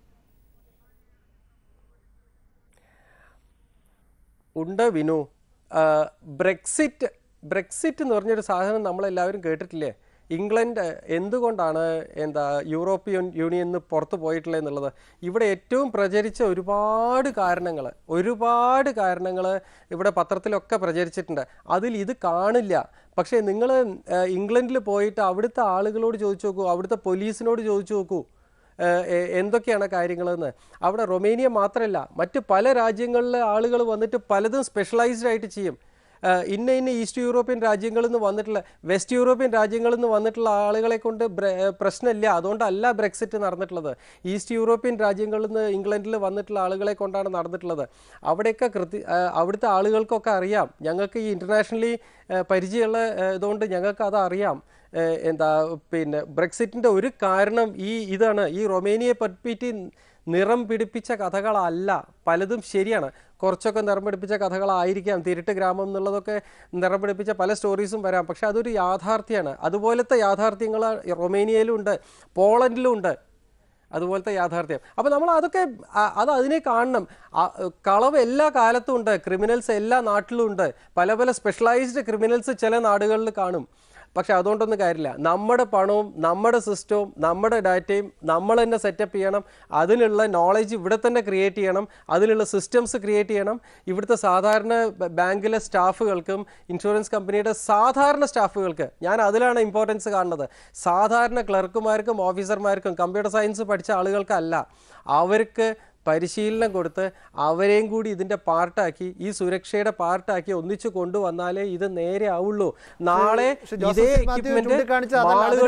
ഉണ്ട് വിനു. ബ്രെക്സിറ്റ് ബ്രെക്സിറ്റ് എന്ന് പറഞ്ഞൊരു സാധനം നമ്മളെല്ലാവരും കേട്ടിട്ടില്ലേ? ഇംഗ്ലണ്ട് എന്തുകൊണ്ടാണ് എന്താ യൂറോപ്യൻ യൂണിയനിൽ നിന്ന് പുറത്തു പോയിട്ടുള്ളത് എന്നുള്ളത്. ഇവിടെ ഏറ്റവും പ്രചരിച്ച ഒരുപാട് കാരണങ്ങൾ ഒരുപാട് കാരണങ്ങൾ ഇവിടെ പത്രത്തിലൊക്കെ പ്രചരിച്ചിട്ടുണ്ട്. അതിൽ ഇത് കാണില്ല. പക്ഷേ നിങ്ങൾ ഇംഗ്ലണ്ടിൽ പോയിട്ട് അവിടുത്തെ ആളുകളോട് ചോദിച്ചു നോക്കൂ, അവിടുത്തെ പോലീസിനോട് ചോദിച്ചു നോക്കൂ എന്തൊക്കെയാണ് കാര്യങ്ങളെന്ന്. അവിടെ റൊമേനിയ മാത്രമല്ല, മറ്റ് പല രാജ്യങ്ങളിലെ ആളുകൾ വന്നിട്ട് പലതും സ്പെഷ്യലൈസ്ഡ് ആയിട്ട് ചെയ്യും. ഇന്ന ഇന്ന ഈസ്റ്റ് യൂറോപ്യൻ രാജ്യങ്ങളിൽ നിന്ന് വന്നിട്ടുള്ള വെസ്റ്റ് യൂറോപ്യൻ രാജ്യങ്ങളിൽ നിന്ന് വന്നിട്ടുള്ള ആളുകളെ കൊണ്ട് പ്രശ്നമില്ല. അതുകൊണ്ടല്ല ബ്രെക്സിറ്റ് നടന്നിട്ടുള്ളത്. ഈസ്റ്റ് യൂറോപ്യൻ രാജ്യങ്ങളിൽ നിന്ന് ഇംഗ്ലണ്ടിൽ വന്നിട്ടുള്ള ആളുകളെ കൊണ്ടാണ് നടന്നിട്ടുള്ളത്. അവിടെയൊക്കെ കൃത്യ അവിടുത്തെ ആളുകൾക്കൊക്കെ അറിയാം. ഞങ്ങൾക്ക് ഈ ഇൻ്റർനാഷണലി പരിചയമുള്ള ഇതുകൊണ്ട് ഞങ്ങൾക്ക് അത് അറിയാം. എന്താ പിന്നെ ബ്രെക്സിറ്റിൻ്റെ ഒരു കാരണം ഈ ഇതാണ്. ഈ റൊമേനിയയെ പറ്റി നിറം പിടിപ്പിച്ച കഥകളല്ല, പലതും ശരിയാണ്. കുറച്ചൊക്കെ നിറം പിടിപ്പിച്ച കഥകളായിരിക്കാം. തിരുട്ട് ഗ്രാമം എന്നുള്ളതൊക്കെ നിറം പിടിപ്പിച്ച പല സ്റ്റോറീസും വരാം. പക്ഷെ അതൊരു യാഥാർത്ഥ്യമാണ്. അതുപോലത്തെ യാഥാർത്ഥ്യങ്ങൾ റൊമേനിയയിലും ഉണ്ട്, പോളണ്ടിലും ഉണ്ട് അതുപോലത്തെ യാഥാർത്ഥ്യം. അപ്പോൾ നമ്മൾ അതൊക്കെ അത് അതിനെ കാണണം. കളവ് എല്ലാ കാലത്തും ഉണ്ട്, ക്രിമിനൽസ് എല്ലാ നാട്ടിലും ഉണ്ട്. പല പല സ്പെഷ്യലൈസ്ഡ് ക്രിമിനൽസ് ചില നാടുകളിൽ കാണും. പക്ഷെ അതുകൊണ്ടൊന്നും കാര്യമില്ല. നമ്മുടെ പണവും നമ്മുടെ സിസ്റ്റവും നമ്മുടെ ഡാറ്റയും നമ്മൾ തന്നെ സെറ്റപ്പ് ചെയ്യണം. അതിനുള്ള നോളജ് ഇവിടെ തന്നെ ക്രിയേറ്റ് ചെയ്യണം. അതിനുള്ള സിസ്റ്റംസ് ക്രിയേറ്റ് ചെയ്യണം. ഇവിടുത്തെ സാധാരണ ബാങ്കിലെ സ്റ്റാഫുകൾക്കും ഇൻഷുറൻസ് കമ്പനിയുടെ സാധാരണ സ്റ്റാഫുകൾക്ക്, ഞാൻ അതിലാണ് ഇമ്പോർട്ടൻസ് കാണുന്നത്, സാധാരണ ക്ലർക്കുമാർക്കും ഓഫീസർമാർക്കും കമ്പ്യൂട്ടർ സയൻസ് പഠിച്ച ആളുകൾക്കല്ല, അവർക്ക് പരിശീലനം കൊടുത്ത് അവരെയും കൂടി ഇതിൻ്റെ പാർട്ടാക്കി, ഈ സുരക്ഷയുടെ പാർട്ടാക്കി ഒന്നിച്ചു കൊണ്ടുവന്നാലേ ഇത് നേരെ ആവുള്ളൂ. നാളെ ഇതേ എക്യുപ്മെന്റ്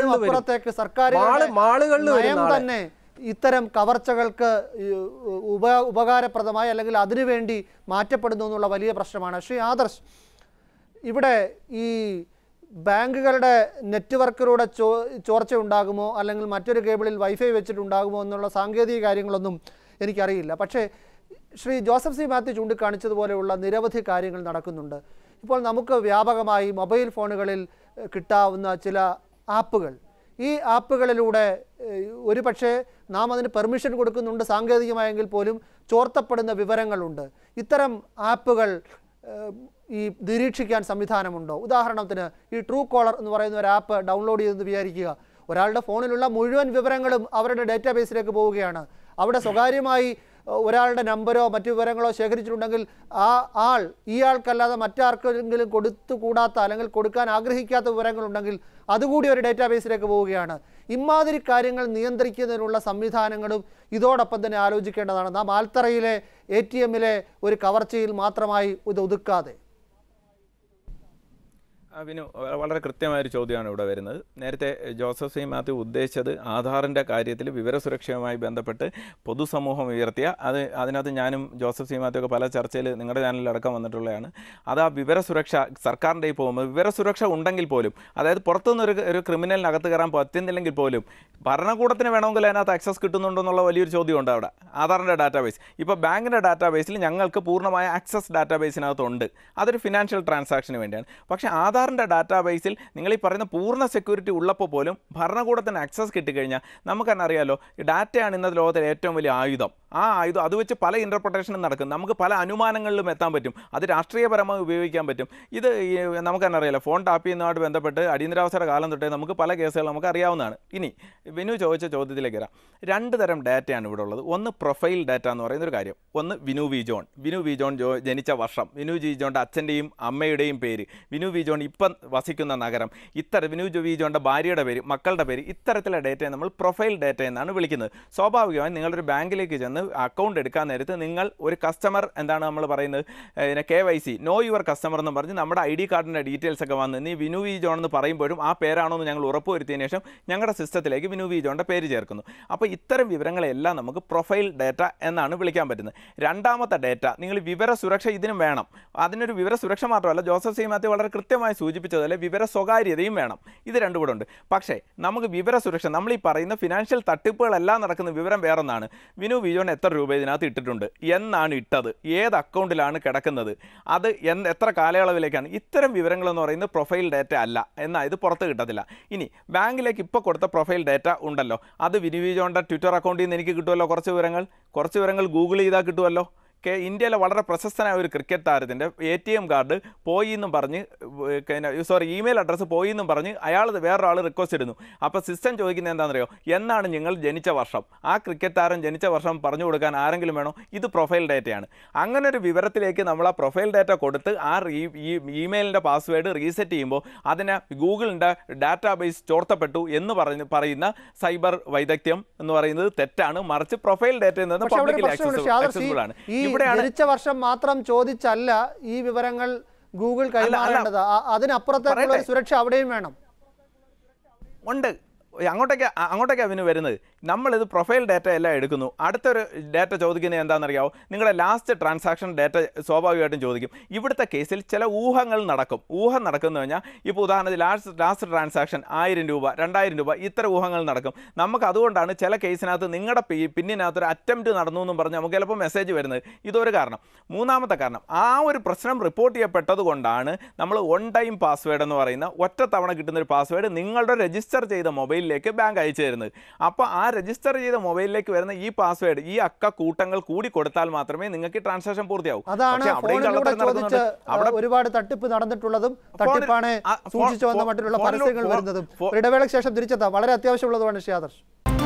മാളുകളിൽ തന്നെ ഇത്തരം കവർച്ചകൾക്ക് ഉപ ഉപകാരപ്രദമായി അല്ലെങ്കിൽ അതിനുവേണ്ടി മാറ്റപ്പെടുന്നു എന്നുള്ള വലിയ പ്രശ്നമാണ്. ശ്രീ ആദർശ്, ഇവിടെ ഈ ബാങ്കുകളുടെ നെറ്റ്വർക്കിലൂടെ ചോ ചോർച്ച ഉണ്ടാകുമോ അല്ലെങ്കിൽ മറ്റൊരു കേബിളിൽ വൈഫൈ വെച്ചിട്ടുണ്ടാകുമോ എന്നുള്ള സാങ്കേതിക കാര്യങ്ങളൊന്നും എനിക്കറിയില്ല. പക്ഷേ ശ്രീ ജോസഫ് സി മാത്യു ചൂണ്ടിക്കാണിച്ചതുപോലെയുള്ള നിരവധി കാര്യങ്ങൾ നടക്കുന്നുണ്ട്. ഇപ്പോൾ നമുക്ക് വ്യാപകമായി മൊബൈൽ ഫോണുകളിൽ കിട്ടാവുന്ന ചില ആപ്പുകൾ, ഈ ആപ്പുകളിലൂടെ ഒരു പക്ഷേ നാം അതിന് പെർമിഷൻ കൊടുക്കുന്നുണ്ട് സാങ്കേതികമായെങ്കിൽ പോലും ചോർത്തപ്പെടുന്ന വിവരങ്ങളുണ്ട്. ഇത്തരം ആപ്പുകൾ ഈ നിരീക്ഷിക്കാൻ സംവിധാനമുണ്ടോ? ഉദാഹരണത്തിന് ഈ ട്രൂ കോളർ എന്ന് പറയുന്ന ഒരു ആപ്പ് ഡൗൺലോഡ് ചെയ്തെന്ന് വിചാരിക്കുക. ഒരാളുടെ ഫോണിലുള്ള മുഴുവൻ വിവരങ്ങളും അവരുടെ ഡേറ്റാബേസിലേക്ക് പോവുകയാണ്. അവിടെ സ്വകാര്യമായി ഒരാളുടെ നമ്പരോ മറ്റു വിവരങ്ങളോ ശേഖരിച്ചിട്ടുണ്ടെങ്കിൽ ആ ആൾ ഈ ആൾക്കല്ലാതെ മറ്റാർക്കെങ്കിലും കൊടുത്തുകൂടാത്ത അല്ലെങ്കിൽ കൊടുക്കാൻ ആഗ്രഹിക്കാത്ത വിവരങ്ങളുണ്ടെങ്കിൽ അതുകൂടി ഒരു ഡേറ്റാബേസിലേക്ക് പോവുകയാണ്. ഇമാതിരി കാര്യങ്ങൾ നിയന്ത്രിക്കുന്നതിനുള്ള സംവിധാനങ്ങളും ഇതോടൊപ്പം തന്നെ ആലോചിക്കേണ്ടതാണ്. നാം ആൽത്തറയിലെ എ ടി എമ്മിലെ ഒരു കവർച്ചയിൽ മാത്രമായി ഇത് ഒതുക്കാതെ. വിനു, വളരെ കൃത്യമായൊരു ചോദ്യമാണ് ഇവിടെ വരുന്നത്. നേരത്തെ ജോസഫ് സി മാത്യു ഉദ്ദേശിച്ചത് ആധാറിൻ്റെ കാര്യത്തിൽ വിവരസുരക്ഷയുമായി ബന്ധപ്പെട്ട് പൊതുസമൂഹം ഉയർത്തിയ അത് അതിനകത്ത് ഞാനും ജോസഫ് സി മാത്യു ഒക്കെ പല ചർച്ചയിൽ നിങ്ങളുടെ ചാനലിലടക്കം വന്നിട്ടുള്ളതാണ്. അത് ആ വിവരസുരക്ഷ സർക്കാരിൻ്റെ പോകുമ്പോൾ വിവരസുരക്ഷ ഉണ്ടെങ്കിൽ പോലും, അതായത് പുറത്തുനിന്നൊരു ഒരു ക്രിമിനലിനകത്ത് കയറാൻ പറ്റുന്നില്ലെങ്കിൽ പോലും ഭരണകൂടത്തിന് വേണമെങ്കിൽ അതിനകത്ത് ആക്സസ് കിട്ടുന്നുണ്ടെന്നുള്ള വലിയൊരു ചോദ്യമുണ്ട് അവിടെ. ആധാറിൻ്റെ ഡാറ്റാബേസ് ഇപ്പോൾ ബാങ്കിൻ്റെ ഡാറ്റാബേസിൽ ഞങ്ങൾക്ക് പൂർണ്ണമായ ആക്സസ് ഡാറ്റാബേസിനകത്തുണ്ട്. അതൊരു ഫിനാൻഷ്യൽ ട്രാൻസാക്ഷന് വേണ്ടിയാണ്. പക്ഷേ ആധാറിൻ്റെ ഡാറ്റാബേസിൽ നിങ്ങൾ ഈ പറയുന്ന പൂർണ്ണ സെക്യൂരിറ്റി ഉള്ളപ്പോൾ പോലും ഭരണകൂടത്തിന് ആക്സസ് കിട്ടിക്കഴിഞ്ഞാൽ നമുക്ക് തന്നെ അറിയാമല്ലോ, ഡാറ്റയാണ് ഇന്നത്തെ ലോകത്തിലെ ഏറ്റവും വലിയ ആയുധം. ആ ആയുധം അത് വെച്ച് പല ഇൻ്റർപ്രിട്ടേഷനും നടക്കും. നമുക്ക് പല അനുമാനങ്ങളിലും എത്താൻ പറ്റും. അത് രാഷ്ട്രീയപരമായി ഉപയോഗിക്കാൻ പറ്റും. ഇത് നമുക്ക് തന്നെ അറിയാലോ, ഫോൺ ടാപ്പ് ചെയ്യുന്നതുമായിട്ട് ബന്ധപ്പെട്ട് അടിയന്തരാവസ്ഥയുടെ കാലം തൊട്ടേ നമുക്ക് പല കേസുകൾ നമുക്ക് അറിയാവുന്നതാണ്. ഇനി വിനു ചോദിച്ച ചോദ്യത്തിലേക്ക് വരാം. രണ്ട് തരം ഡാറ്റയാണ് ഇവിടെ ഉള്ളത്. ഒന്ന് പ്രൊഫൈൽ ഡാറ്റ എന്ന് പറയുന്നൊരു കാര്യം, ഒന്ന് വിനു വി ജോൺ. വിനു വി ജോൺ ജോ ജനിച്ച വർഷം, വിനു വി ജോണിൻ്റെ അച്ഛൻ്റെയും അമ്മയുടെയും പേര്, വിനു വി ജോൺ ഇപ്പം വസിക്കുന്ന നഗരം, ഇത്തരം വിനു വി ജോണിൻ്റെ ഭാര്യയുടെ പേര്, മക്കളുടെ പേര്, ഇത്തരത്തിലുള്ള ഡേറ്റയെ നമ്മൾ പ്രൊഫൈൽ ഡാറ്റ എന്നാണ് വിളിക്കുന്നത്. സ്വാഭാവികമായും നിങ്ങളൊരു ബാങ്കിലേക്ക് ചെന്ന് അക്കൗണ്ട് എടുക്കാൻ നേരത്ത് നിങ്ങൾ ഒരു കസ്റ്റമർ എന്താണ് നമ്മൾ പറയുന്നത്, K Y C know your customer എന്ന് പറഞ്ഞ് നമ്മുടെ ഐ ഡി കാർഡിൻ്റെ ഡീറ്റെയിൽസ് ഒക്കെ വന്ന് നീ വിനു വി ജോൺ എന്ന് പറയുമ്പോഴും ആ പേരാണോ എന്ന് ഞങ്ങൾ ഉറപ്പുവരുത്തിയതിനു ശേഷം ഞങ്ങളുടെ സിസ്റ്റത്തിലേക്ക് വിനു വി ജോണിൻ്റെ പേര് ചേർക്കുന്നു. അപ്പോൾ ഇത്തരം വിവരങ്ങളെല്ലാം നമുക്ക് പ്രൊഫൈൽ ഡാറ്റ എന്നാണ് വിളിക്കാൻ പറ്റുന്നത്. രണ്ടാമത്തെ ഡാറ്റ, നിങ്ങൾ വിവര സുരക്ഷ ഇതിനും വേണം. അതിനൊരു വിവര സുരക്ഷ മാത്രമല്ല, ജോസഫ് സി മാത്യു വളരെ കൃത്യമായി സൂചിപ്പിച്ചതല്ലേ, വിവര സ്വകാര്യതയും വേണം. ഇത് രണ്ടും കൂടെ ഉണ്ട്. പക്ഷേ നമുക്ക് വിവര സുരക്ഷ, നമ്മൾ ഈ പറയുന്ന ഫിനാൻഷ്യൽ തട്ടിപ്പുകളെല്ലാം നടക്കുന്ന വിവരം വേറൊന്നാണ്. വിനു വി ജോൺ എത്ര രൂപ ഇതിനകത്ത് ഇട്ടിട്ടുണ്ട്, എന്നാണ് ഇട്ടത്, ഏത് അക്കൗണ്ടിലാണ് കിടക്കുന്നത്, അത് എന്ത് എത്ര കാലയളവിലേക്കാണ്, ഇത്തരം വിവരങ്ങളെന്ന് പറയുന്നത് പ്രൊഫൈൽ ഡാറ്റ അല്ല. എന്നാൽ ഇത് പുറത്ത് കിട്ടത്തില്ല. ഇനി ബാങ്കിലേക്ക് ഇപ്പോൾ കൊടുത്ത പ്രൊഫൈൽ ഡാറ്റ ഉണ്ടല്ലോ, അത് വിനു വി ജോണിൻ്റെ ട്വിറ്റർ അക്കൗണ്ടിൽ നിന്ന് എനിക്ക് കിട്ടുമല്ലോ കുറച്ച് വിവരങ്ങൾ, കുറച്ച് വിവരങ്ങൾ ഗൂഗിൾ ചെയ്താൽ കിട്ടുമല്ലോ. കെ ഇന്ത്യയിലെ വളരെ പ്രശസ്തനായ ഒരു ക്രിക്കറ്റ് താരത്തിൻ്റെ എ ടി എം കാർഡ് പോയി എന്നും പറഞ്ഞ്, സോറി ഇമെയിൽ അഡ്രസ്സ് പോയി എന്നും പറഞ്ഞ് അയാൾ വേറൊരാൾ റിക്വസ്റ്റ് ഇടുന്നു. അപ്പോൾ സിസ്റ്റം ചോദിക്കുന്നത് എന്താണെന്നറിയോ, എന്നാണ് നിങ്ങൾ ജനിച്ച വർഷം, ആ ക്രിക്കറ്റ് താരം ജനിച്ച വർഷം പറഞ്ഞു കൊടുക്കാൻ ആരെങ്കിലും വേണോ? ഇത് പ്രൊഫൈൽ ഡാറ്റയാണ്. അങ്ങനെ ഒരു വിവരത്തിലേക്ക് നമ്മൾ ആ പ്രൊഫൈൽ ഡാറ്റ കൊടുത്ത് ആ ഈ ഇമെയിലിൻ്റെ പാസ്വേഡ് റീസെറ്റ് ചെയ്യുമ്പോൾ അതിനെ ഗൂഗിളിൻ്റെ ഡാറ്റാബേസ് ചോർത്തപ്പെട്ടു എന്ന് പറഞ്ഞ് പറയുന്ന സൈബർ വൈദഗ്ധ്യം എന്ന് പറയുന്നത് തെറ്റാണ്. മറിച്ച് പ്രൊഫൈൽ ഡാറ്റ എന്നത് പബ്ലിക്കലി ആക്സസിബിൾ ആണ്. ജനിച്ച വർഷം മാത്രം ചോദിച്ചല്ല ഈ വിവരങ്ങൾ ഗൂഗിൾ കൈമാറേണ്ടത്, അതിനപ്പുറത്തേക്കുള്ള സുരക്ഷ അവിടെയും വേണം. ഉണ്ട്. അങ്ങോട്ടേക്ക് അങ്ങോട്ടേക്കാണ് അവന് വരുന്നത്. നമ്മളിത് പ്രൊഫൈൽ ഡാറ്റ എല്ലാം എടുക്കുന്നു. അടുത്തൊരു ഡാറ്റ ചോദിക്കുന്നത് എന്താണെന്നറിയാമോ, നിങ്ങളുടെ ലാസ്റ്റ് ട്രാൻസാക്ഷൻ ഡാറ്റ സ്വാഭാവികമായിട്ടും ചോദിക്കും. ഇവിടുത്തെ കേസിൽ ചില ഊഹങ്ങൾ നടക്കും. ഊഹം നടക്കുന്നു കഴിഞ്ഞാൽ ഇപ്പോൾ ഉദാഹരണത്തിന് ലാസ്റ്റ് ലാസ്റ്റ് ട്രാൻസാക്ഷൻ ആയിരം രൂപ രണ്ടായിരം രൂപ ഇത്ര ഊഹങ്ങൾ നടക്കും. നമുക്ക് അതുകൊണ്ടാണ് ചില കേസിനകത്ത് നിങ്ങളുടെ പിന്നിനകത്തൊരു അറ്റംപ്റ്റ് നടന്നു എന്നും പറഞ്ഞ് നമുക്ക് ചിലപ്പോൾ മെസ്സേജ് വരുന്നത്. ഇതൊരു കാരണം. മൂന്നാമത്തെ കാരണം, ആ ഒരു പ്രശ്നം റിപ്പോർട്ട് ചെയ്യപ്പെട്ടത് കൊണ്ടാണ് നമ്മൾ വൺ ടൈം പാസ്വേഡ് എന്ന് പറയുന്ന ഒറ്റ തവണ കിട്ടുന്ന ഒരു പാസ്വേഡ് നിങ്ങളുടെ രജിസ്റ്റർ ചെയ്ത മൊബൈൽ ിലേക്ക് ബാങ്ക് അയച്ചു തരുന്നത്. അപ്പോൾ ആ രജിസ്റ്റർ ചെയ്ത മൊബൈലിലേക്ക് വരുന്ന ഈ പാസ്വേഡ് ഈ അക്ക കൂട്ടങ്ങൾ കൂടി കൊടുത്താൽ മാത്രമേ നിങ്ങൾക്ക് ട്രാൻസാക്ഷൻ പൂർത്തിയാവൂ. അതാണ് അവിടെ ഒരുപാട് തട്ടിപ്പ് നടന്നിട്ടുള്ളതും തട്ടിപ്പാണ് സൂക്ഷിച്ചു വന്ന മറ്റുള്ള പരസ്യങ്ങൾ വരുന്നതും. ഇടവേളയ്ക്ക് ശേഷം തിരിച്ചെത്താം. വളരെ അത്യാവശ്യമുള്ളതുമാണ് ശ്രീ ആദർശ്.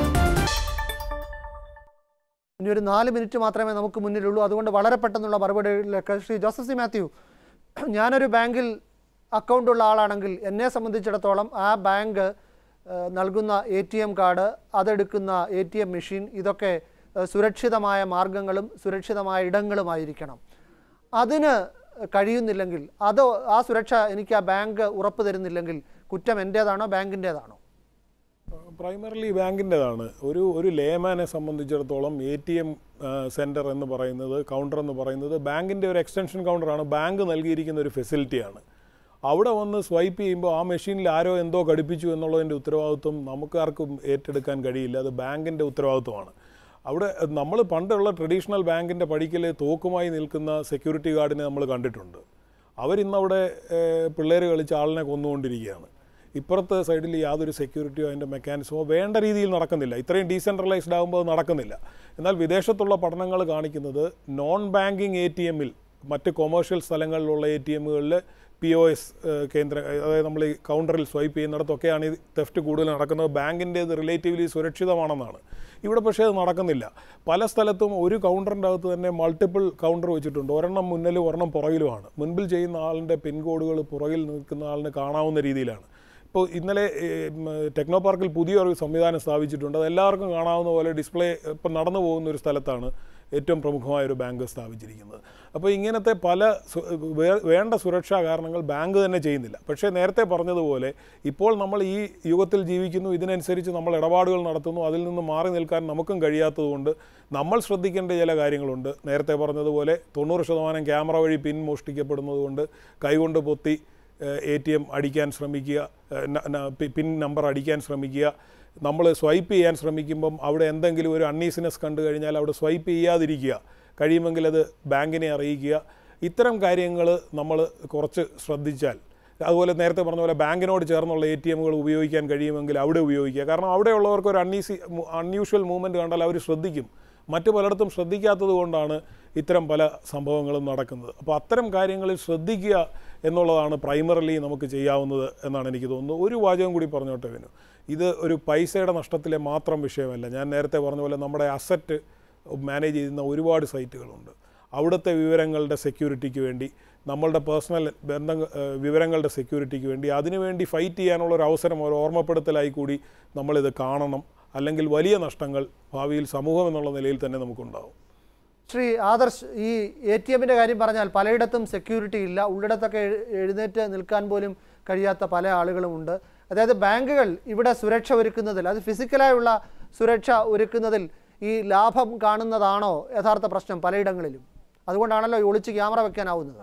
ഇനി ഒരു നാല് മിനിറ്റ് മാത്രമേ നമുക്ക് മുന്നിലുള്ളൂ. അതുകൊണ്ട് വളരെ പെട്ടെന്നുള്ള മറുപടികളിലേക്ക്. ശ്രീ ജോസഫ് സി മാത്യു, ഞാനൊരു ബാങ്കിൽ അക്കൗണ്ടുള്ള ആളാണെങ്കിൽ എന്നെ സംബന്ധിച്ചിടത്തോളം ആ ബാങ്ക് നൽകുന്ന എ ടി എം കാർഡ്, അതെടുക്കുന്ന എ ടി എം മെഷീൻ, ഇതൊക്കെ സുരക്ഷിതമായ മാർഗങ്ങളും സുരക്ഷിതമായ ഇടങ്ങളുമായിരിക്കണം. അതിന് കഴിയുന്നില്ലെങ്കിൽ, അത് ആ സുരക്ഷ എനിക്ക് ആ ബാങ്ക് ഉറപ്പ് തരുന്നില്ലെങ്കിൽ കുറ്റം എൻ്റേതാണോ ബാങ്കിൻ്റേതാണോ? പ്രൈമറിലി ബാങ്കിൻ്റെതാണ്. ഒരു ഒരു ലേമാനെ സംബന്ധിച്ചിടത്തോളം എ ടി എം സെൻറ്റർ എന്ന് പറയുന്നത്, കൗണ്ടർ എന്ന് പറയുന്നത് ബാങ്കിൻ്റെ ഒരു എക്സ്റ്റൻഷൻ കൗണ്ടറാണ്. ബാങ്ക് നൽകിയിരിക്കുന്ന ഒരു ഫെസിലിറ്റിയാണ്. അവിടെ വന്ന് സ്വൈപ്പ് ചെയ്യുമ്പോൾ ആ മെഷീനിൽ ആരോ എന്തോ ഘടിപ്പിച്ചു എന്നുള്ളതിൻ്റെ ഉത്തരവാദിത്വം നമുക്കാർക്കും ഏറ്റെടുക്കാൻ കഴിയില്ല. അത് ബാങ്കിൻ്റെ ഉത്തരവാദിത്വമാണ്. അവിടെ നമ്മൾ പണ്ടുള്ള ട്രഡീഷണൽ ബാങ്കിൻ്റെ പടിക്കൽ തോക്കുമായി നിൽക്കുന്ന സെക്യൂരിറ്റി ഗാർഡിനെ നമ്മൾ കണ്ടിട്ടുണ്ട്. അവരിന്നവിടെ പിള്ളേർ കളിച്ച് ആളിനെ കൊന്നുകൊണ്ടിരിക്കുകയാണ്. ഇപ്പുറത്തെ സൈഡിൽ യാതൊരു സെക്യൂരിറ്റിയോ അതിൻ്റെ മെക്കാനിസമോ വേണ്ട രീതിയിൽ നടക്കുന്നില്ല. ഇത്രയും ഡീസെൻട്രലൈസ്ഡ് ആകുമ്പോൾ അത് നടക്കുന്നില്ല. എന്നാൽ വിദേശത്തുള്ള പഠനങ്ങൾ കാണിക്കുന്നത് നോൺ ബാങ്കിങ് എ ടി എമ്മിൽ, മറ്റ് കൊമേഴ്ഷ്യൽ സ്ഥലങ്ങളിലുള്ള എ ടി എമ്മുകളിൽ പി ഒ എസ് കേന്ദ്ര, അതായത് നമ്മൾ ഈ കൗണ്ടറിൽ സ്വൈപ്പ് ചെയ്യുന്നിടത്തൊക്കെയാണ് ഈ തെഫ്റ്റ് കൂടുതൽ നടക്കുന്നത്. ബാങ്കിൻ്റേത് റിലേറ്റീവ്ലി സുരക്ഷിതമാണെന്നാണ്. ഇവിടെ പക്ഷേ അത് നടക്കുന്നില്ല. പല സ്ഥലത്തും ഒരു കൗണ്ടറിൻ്റെ അകത്ത് തന്നെ മൾട്ടിപ്പിൾ കൗണ്ടർ വെച്ചിട്ടുണ്ട്. ഒരെണ്ണം മുന്നിലും ഒരെണ്ണം പുറകിലുമാണ്. മുൻപിൽ ചെയ്യുന്ന ആളിൻ്റെ പിൻകോഡുകൾ പുറകിൽ നിൽക്കുന്ന ആളിന് കാണാവുന്ന രീതിയിലാണ്. ഇപ്പോൾ ഇന്നലെ ടെക്നോ പാർക്കിൽ പുതിയൊരു സംവിധാനം സ്ഥാപിച്ചിട്ടുണ്ട്. അത് എല്ലാവർക്കും കാണാവുന്ന പോലെ ഡിസ്പ്ലേ ഇപ്പം നടന്നു പോകുന്ന ഒരു സ്ഥലത്താണ് ഏറ്റവും പ്രമുഖമായ ഒരു ബാങ്ക് സ്ഥാപിച്ചിരിക്കുന്നത്. അപ്പോൾ ഇങ്ങനത്തെ പല വേണ്ട സുരക്ഷാ കാരണങ്ങൾ ബാങ്ക് തന്നെ ചെയ്യുന്നില്ല. പക്ഷേ നേരത്തെ പറഞ്ഞതുപോലെ ഇപ്പോൾ നമ്മൾ ഈ യുഗത്തിൽ ജീവിക്കുന്നു, ഇതിനനുസരിച്ച് നമ്മൾ ഇടപാടുകൾ നടത്തുന്നു. അതിൽ നിന്ന് മാറി നിൽക്കാൻ നമുക്കും കഴിയാത്തതുകൊണ്ട് നമ്മൾ ശ്രദ്ധിക്കേണ്ട ചില കാര്യങ്ങളുണ്ട്. നേരത്തെ പറഞ്ഞതുപോലെ തൊണ്ണൂറ് ശതമാനം ക്യാമറ വഴി പിൻ മോഷ്ടിക്കപ്പെടുന്നത് കൊണ്ട് കൈകൊണ്ട് പൊത്തി എ ടി എം അടിക്കാൻ ശ്രമിക്കുക, പിൻ നമ്പർ അടിക്കാൻ ശ്രമിക്കുക. നമ്മൾ സ്വൈപ്പ് ചെയ്യാൻ ശ്രമിക്കുമ്പം അവിടെ എന്തെങ്കിലും ഒരു അൺഈസിനെസ് കണ്ടു കഴിഞ്ഞാൽ അവിടെ സ്വൈപ്പ് ചെയ്യാതിരിക്കുക, കഴിയുമെങ്കിൽ അത് ബാങ്കിനെ അറിയിക്കുക. ഇത്തരം കാര്യങ്ങൾ നമ്മൾ കുറച്ച് ശ്രദ്ധിച്ചാൽ, അതുപോലെ നേരത്തെ പറഞ്ഞ പോലെ ബാങ്കിനോട് ചേർന്നുള്ള എ ടി എമ്മുകൾ ഉപയോഗിക്കാൻ കഴിയുമെങ്കിൽ അവിടെ ഉപയോഗിക്കുക. കാരണം അവിടെയുള്ളവർക്ക് ഒരു അൺഈസി അൺയൂഷ്വൽ മൂവ്മെൻറ്റ് കണ്ടാൽ അവർ ശ്രദ്ധിക്കും. മറ്റു പലയിടത്തും ശ്രദ്ധിക്കാത്തത് കൊണ്ടാണ് ഇത്തരം പല സംഭവങ്ങളും നടക്കുന്നത്. അപ്പോൾ അത്തരം കാര്യങ്ങളിൽ ശ്രദ്ധിക്കുക എന്നുള്ളതാണ് പ്രൈമറിലി നമുക്ക് ചെയ്യാവുന്നത് എന്നാണ് എനിക്ക് തോന്നുന്നത്. ഒരു വാചകം കൂടി പറഞ്ഞോട്ടെ വിനു, ഇത് ഒരു പൈസയുടെ നഷ്ടത്തിലെ മാത്രം വിഷയമല്ല. ഞാൻ നേരത്തെ പറഞ്ഞ പോലെ നമ്മുടെ അസറ്റ് മാനേജ് ചെയ്യുന്ന ഒരുപാട് സൈറ്റുകളുണ്ട്. അവിടുത്തെ വിവരങ്ങളുടെ സെക്യൂരിറ്റിക്ക് വേണ്ടി, നമ്മളുടെ പേഴ്സണൽ ബന്ധ വിവരങ്ങളുടെ സെക്യൂരിറ്റിക്ക് വേണ്ടി, അതിനുവേണ്ടി ഫൈറ്റ് ചെയ്യാനുള്ള ഒരു അവസരം, ഒരു ഓർമ്മപ്പെടുത്തലായി കൂടി നമ്മളിത് കാണണം. അല്ലെങ്കിൽ വലിയ നഷ്ടങ്ങൾ ഭാവിയിൽ സമൂഹം എന്നുള്ള നിലയിൽ തന്നെ നമുക്കുണ്ടാവും. ശ്രീ ആദർശ്, ഈ എ ടി എമ്മിൻ്റെ കാര്യം പറഞ്ഞാൽ പലയിടത്തും സെക്യൂരിറ്റി ഇല്ല, ഉള്ളിടത്തൊക്കെ എഴുന്നേറ്റ് നിൽക്കാൻ പോലും കഴിയാത്ത പല ആളുകളുമുണ്ട്. അതായത് ബാങ്കുകൾ ഇവിടെ സുരക്ഷ ഒരുക്കുന്നതിൽ, അത് ഫിസിക്കലായുള്ള സുരക്ഷ ഒരുക്കുന്നതിൽ ഈ ലാഭം കാണുന്നതാണോ യഥാർത്ഥ പ്രശ്നം പലയിടങ്ങളിലും? അതുകൊണ്ടാണല്ലോ ഈ ഒളിച്ച് ക്യാമറ വെക്കാനാവുന്നത്.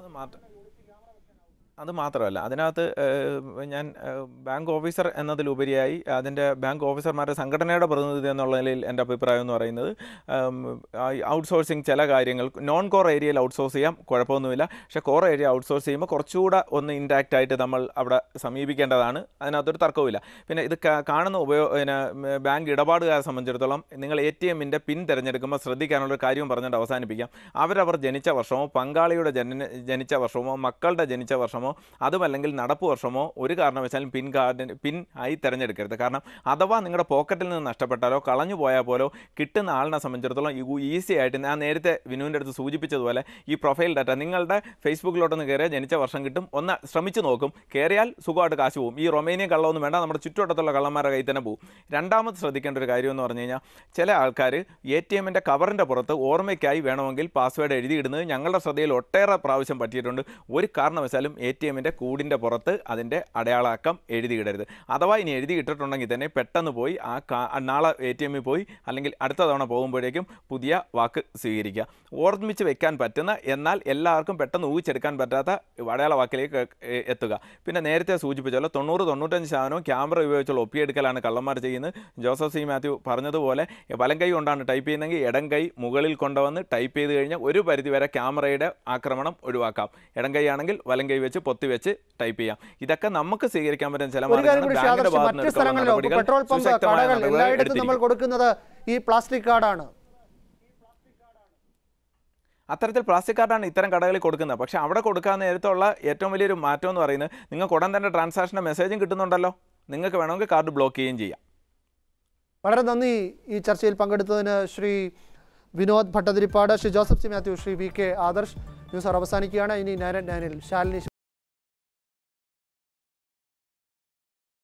അത് മാത്രമല്ല, അതിനകത്ത് ഞാൻ ബാങ്ക് ഓഫീസർ എന്നതിലുപരിയായി അതിൻ്റെ ബാങ്ക് ഓഫീസർമാരുടെ സംഘടനയുടെ പ്രതിനിധി എന്നുള്ള നിലയിൽ എൻ്റെ അഭിപ്രായം എന്ന് പറയുന്നത്, ഔട്ട്സോഴ്സിങ് ചില കാര്യങ്ങൾ നോൺ കോർ ഏരിയയിൽ ഔട്ട്സോഴ്സ് ചെയ്യാം, കുഴപ്പമൊന്നുമില്ല. പക്ഷേ കോർ ഏരിയ ഔട്ട്സോഴ്സ് ചെയ്യുമ്പോൾ കുറച്ചുകൂടെ ഒന്ന് ഇൻടാക്റ്റ് ആയിട്ട് നമ്മൾ അവിടെ സമീപിക്കേണ്ടതാണ്. അതിനകത്തൊരു തർക്കവുമില്ല. പിന്നെ ഇത് കാണുന്ന ഉപയോഗ പിന്നെ ബാങ്ക് ഇടപാടുകാരെ സംബന്ധിച്ചിടത്തോളം നിങ്ങൾ എ ടി എമ്മിൻ്റെ പിൻ തിരഞ്ഞെടുക്കുമ്പോൾ ശ്രദ്ധിക്കാനുള്ളൊരു കാര്യം പറഞ്ഞിട്ട് അവസാനിപ്പിക്കാം. അവരവർ ജനിച്ച വർഷമോ പങ്കാളിയുടെ ജന ജനിച്ച വർഷമോ മക്കളുടെ ജനിച്ച വർഷമോ അതുമല്ലെങ്കിൽ നടപ്പ് വർഷമോ ഒരു കാരണവശാലും പിൻ കാർഡിന് പിൻ ആയി തിരഞ്ഞെടുക്കരുത്. കാരണം അഥവാ നിങ്ങളുടെ പോക്കറ്റിൽ നിന്ന് നഷ്ടപ്പെട്ടാലോ കളഞ്ഞു പോയാൽ പോലോ കിട്ടുന്ന ആളിനെ സംബന്ധിച്ചിടത്തോളം ഈസി ആയിട്ട്, ഞാൻ നേരത്തെ വിനുവിൻ്റെ അടുത്ത് സൂചിപ്പിച്ചതുപോലെ, ഈ പ്രൊഫൈൽ ഡാറ്റ നിങ്ങളുടെ ഫേസ്ബുക്കിലോട്ടൊന്ന് കയറിയാൽ ജനിച്ച വർഷം കിട്ടും. ഒന്ന് ശ്രമിച്ചു നോക്കും, കയറിയാൽ സുഖമായിട്ട് കാശ് പോകും. ഈ റൊമേനിയൻ കള്ളമൊന്നും വേണ്ട, നമ്മുടെ ചുറ്റുവട്ടത്തുള്ള കള്ളന്മാരുടെ കയ്യിൽ തന്നെ പോകും. രണ്ടാമത് ശ്രദ്ധിക്കേണ്ട ഒരു കാര്യം എന്ന് പറഞ്ഞു കഴിഞ്ഞാൽ, ചില ആൾക്കാർ എ ടി എമ്മിൻ്റെ കവറിൻ്റെ പുറത്ത് ഓർമ്മയ്ക്കായി വേണമെങ്കിൽ പാസ്വേഡ് എഴുതിയിടുന്നത് ഞങ്ങളുടെ ശ്രദ്ധയിൽ ഒട്ടേറെ പ്രാവശ്യം പറ്റിയിട്ടുണ്ട്. ഒരു കാരണവശാലും എ ടി എമ്മിൻ്റെ കൂടിൻ്റെ പുറത്ത് അതിൻ്റെ അടയാളാക്കം എഴുതിയിടരുത്. അഥവാ ഇനി എഴുതിയിട്ടിട്ടുണ്ടെങ്കിൽ തന്നെ പെട്ടെന്ന് പോയി ആ നാളെ എ ടി എമ്മിൽ പോയി അല്ലെങ്കിൽ അടുത്ത തവണ പോകുമ്പോഴേക്കും പുതിയ വാക്ക് സ്വീകരിക്കുക. ഓർമ്മിച്ച് വെക്കാൻ പറ്റുന്ന എന്നാൽ എല്ലാവർക്കും പെട്ടെന്ന് ഊഹിച്ചെടുക്കാൻ പറ്റാത്ത അടയാള വാക്കിലേക്ക് എത്തുക. പിന്നെ നേരത്തെ സൂചിപ്പിച്ചല്ലോ, തൊണ്ണൂറ് തൊണ്ണൂറ്റഞ്ച് ശതമാനവും ക്യാമറ ഉപയോഗിച്ചുള്ള ഒപ്പിയെടുക്കലാണ് കള്ളന്മാർ ചെയ്യുന്നത്. ജോസഫ് സി മാത്യു പറഞ്ഞതുപോലെ വലം കൈ കൊണ്ടാണ് ടൈപ്പ് ചെയ്യുന്നതെങ്കിൽ ഇടം കൈ മുകളിൽ കൊണ്ടുവന്ന് ടൈപ്പ് ചെയ്ത് കഴിഞ്ഞാൽ ഒരു പരിധിവരെ ക്യാമറയുടെ ആക്രമണം ഒഴിവാക്കാം. ഇടം കൈ ആണെങ്കിൽ വലം കൈ വെച്ച് പൊത്തി വെച്ച് ടൈപ്പ് ചെയ്യാം. ഇതൊക്കെ നമുക്ക് സ്വീകരിക്കാൻ പറ്റുന്ന ചില പെട്രോൾ പമ്പ് കടകൾ എല്ലായിടത്തും നമ്മൾ കൊടുക്കുന്നത് ഈ പ്ലാസ്റ്റിക് കാർഡാണ്. അത്തരത്തിൽ പ്ലാസ്റ്റിക് കാർഡാണ് ഇത്തരം കടകളിൽ കൊടുക്കുന്നത്. പക്ഷേ അവിടെ കൊടുക്കാൻ നേരത്തുള്ള ഏറ്റവും വലിയൊരു മാറ്റം എന്ന് പറയുന്നത്, നിങ്ങൾക്ക് ഉടൻ തന്നെ ട്രാൻസാക്ഷൻ്റെ മെസ്സേജും കിട്ടുന്നുണ്ടല്ലോ, നിങ്ങൾക്ക് വേണമെങ്കിൽ കാർഡ് ബ്ലോക്ക് ചെയ്യുകയും ചെയ്യാം. വളരെ നന്ദി ഈ ചർച്ചയിൽ പങ്കെടുത്തതിന് Shri Vinod Bhattathiripad, Shri Joseph C Mathew, Shri V K Adarsh. News hour അവസാനിക്കുകയാണ്. ഇനി നയൻ നയനിൽ ശാലിനി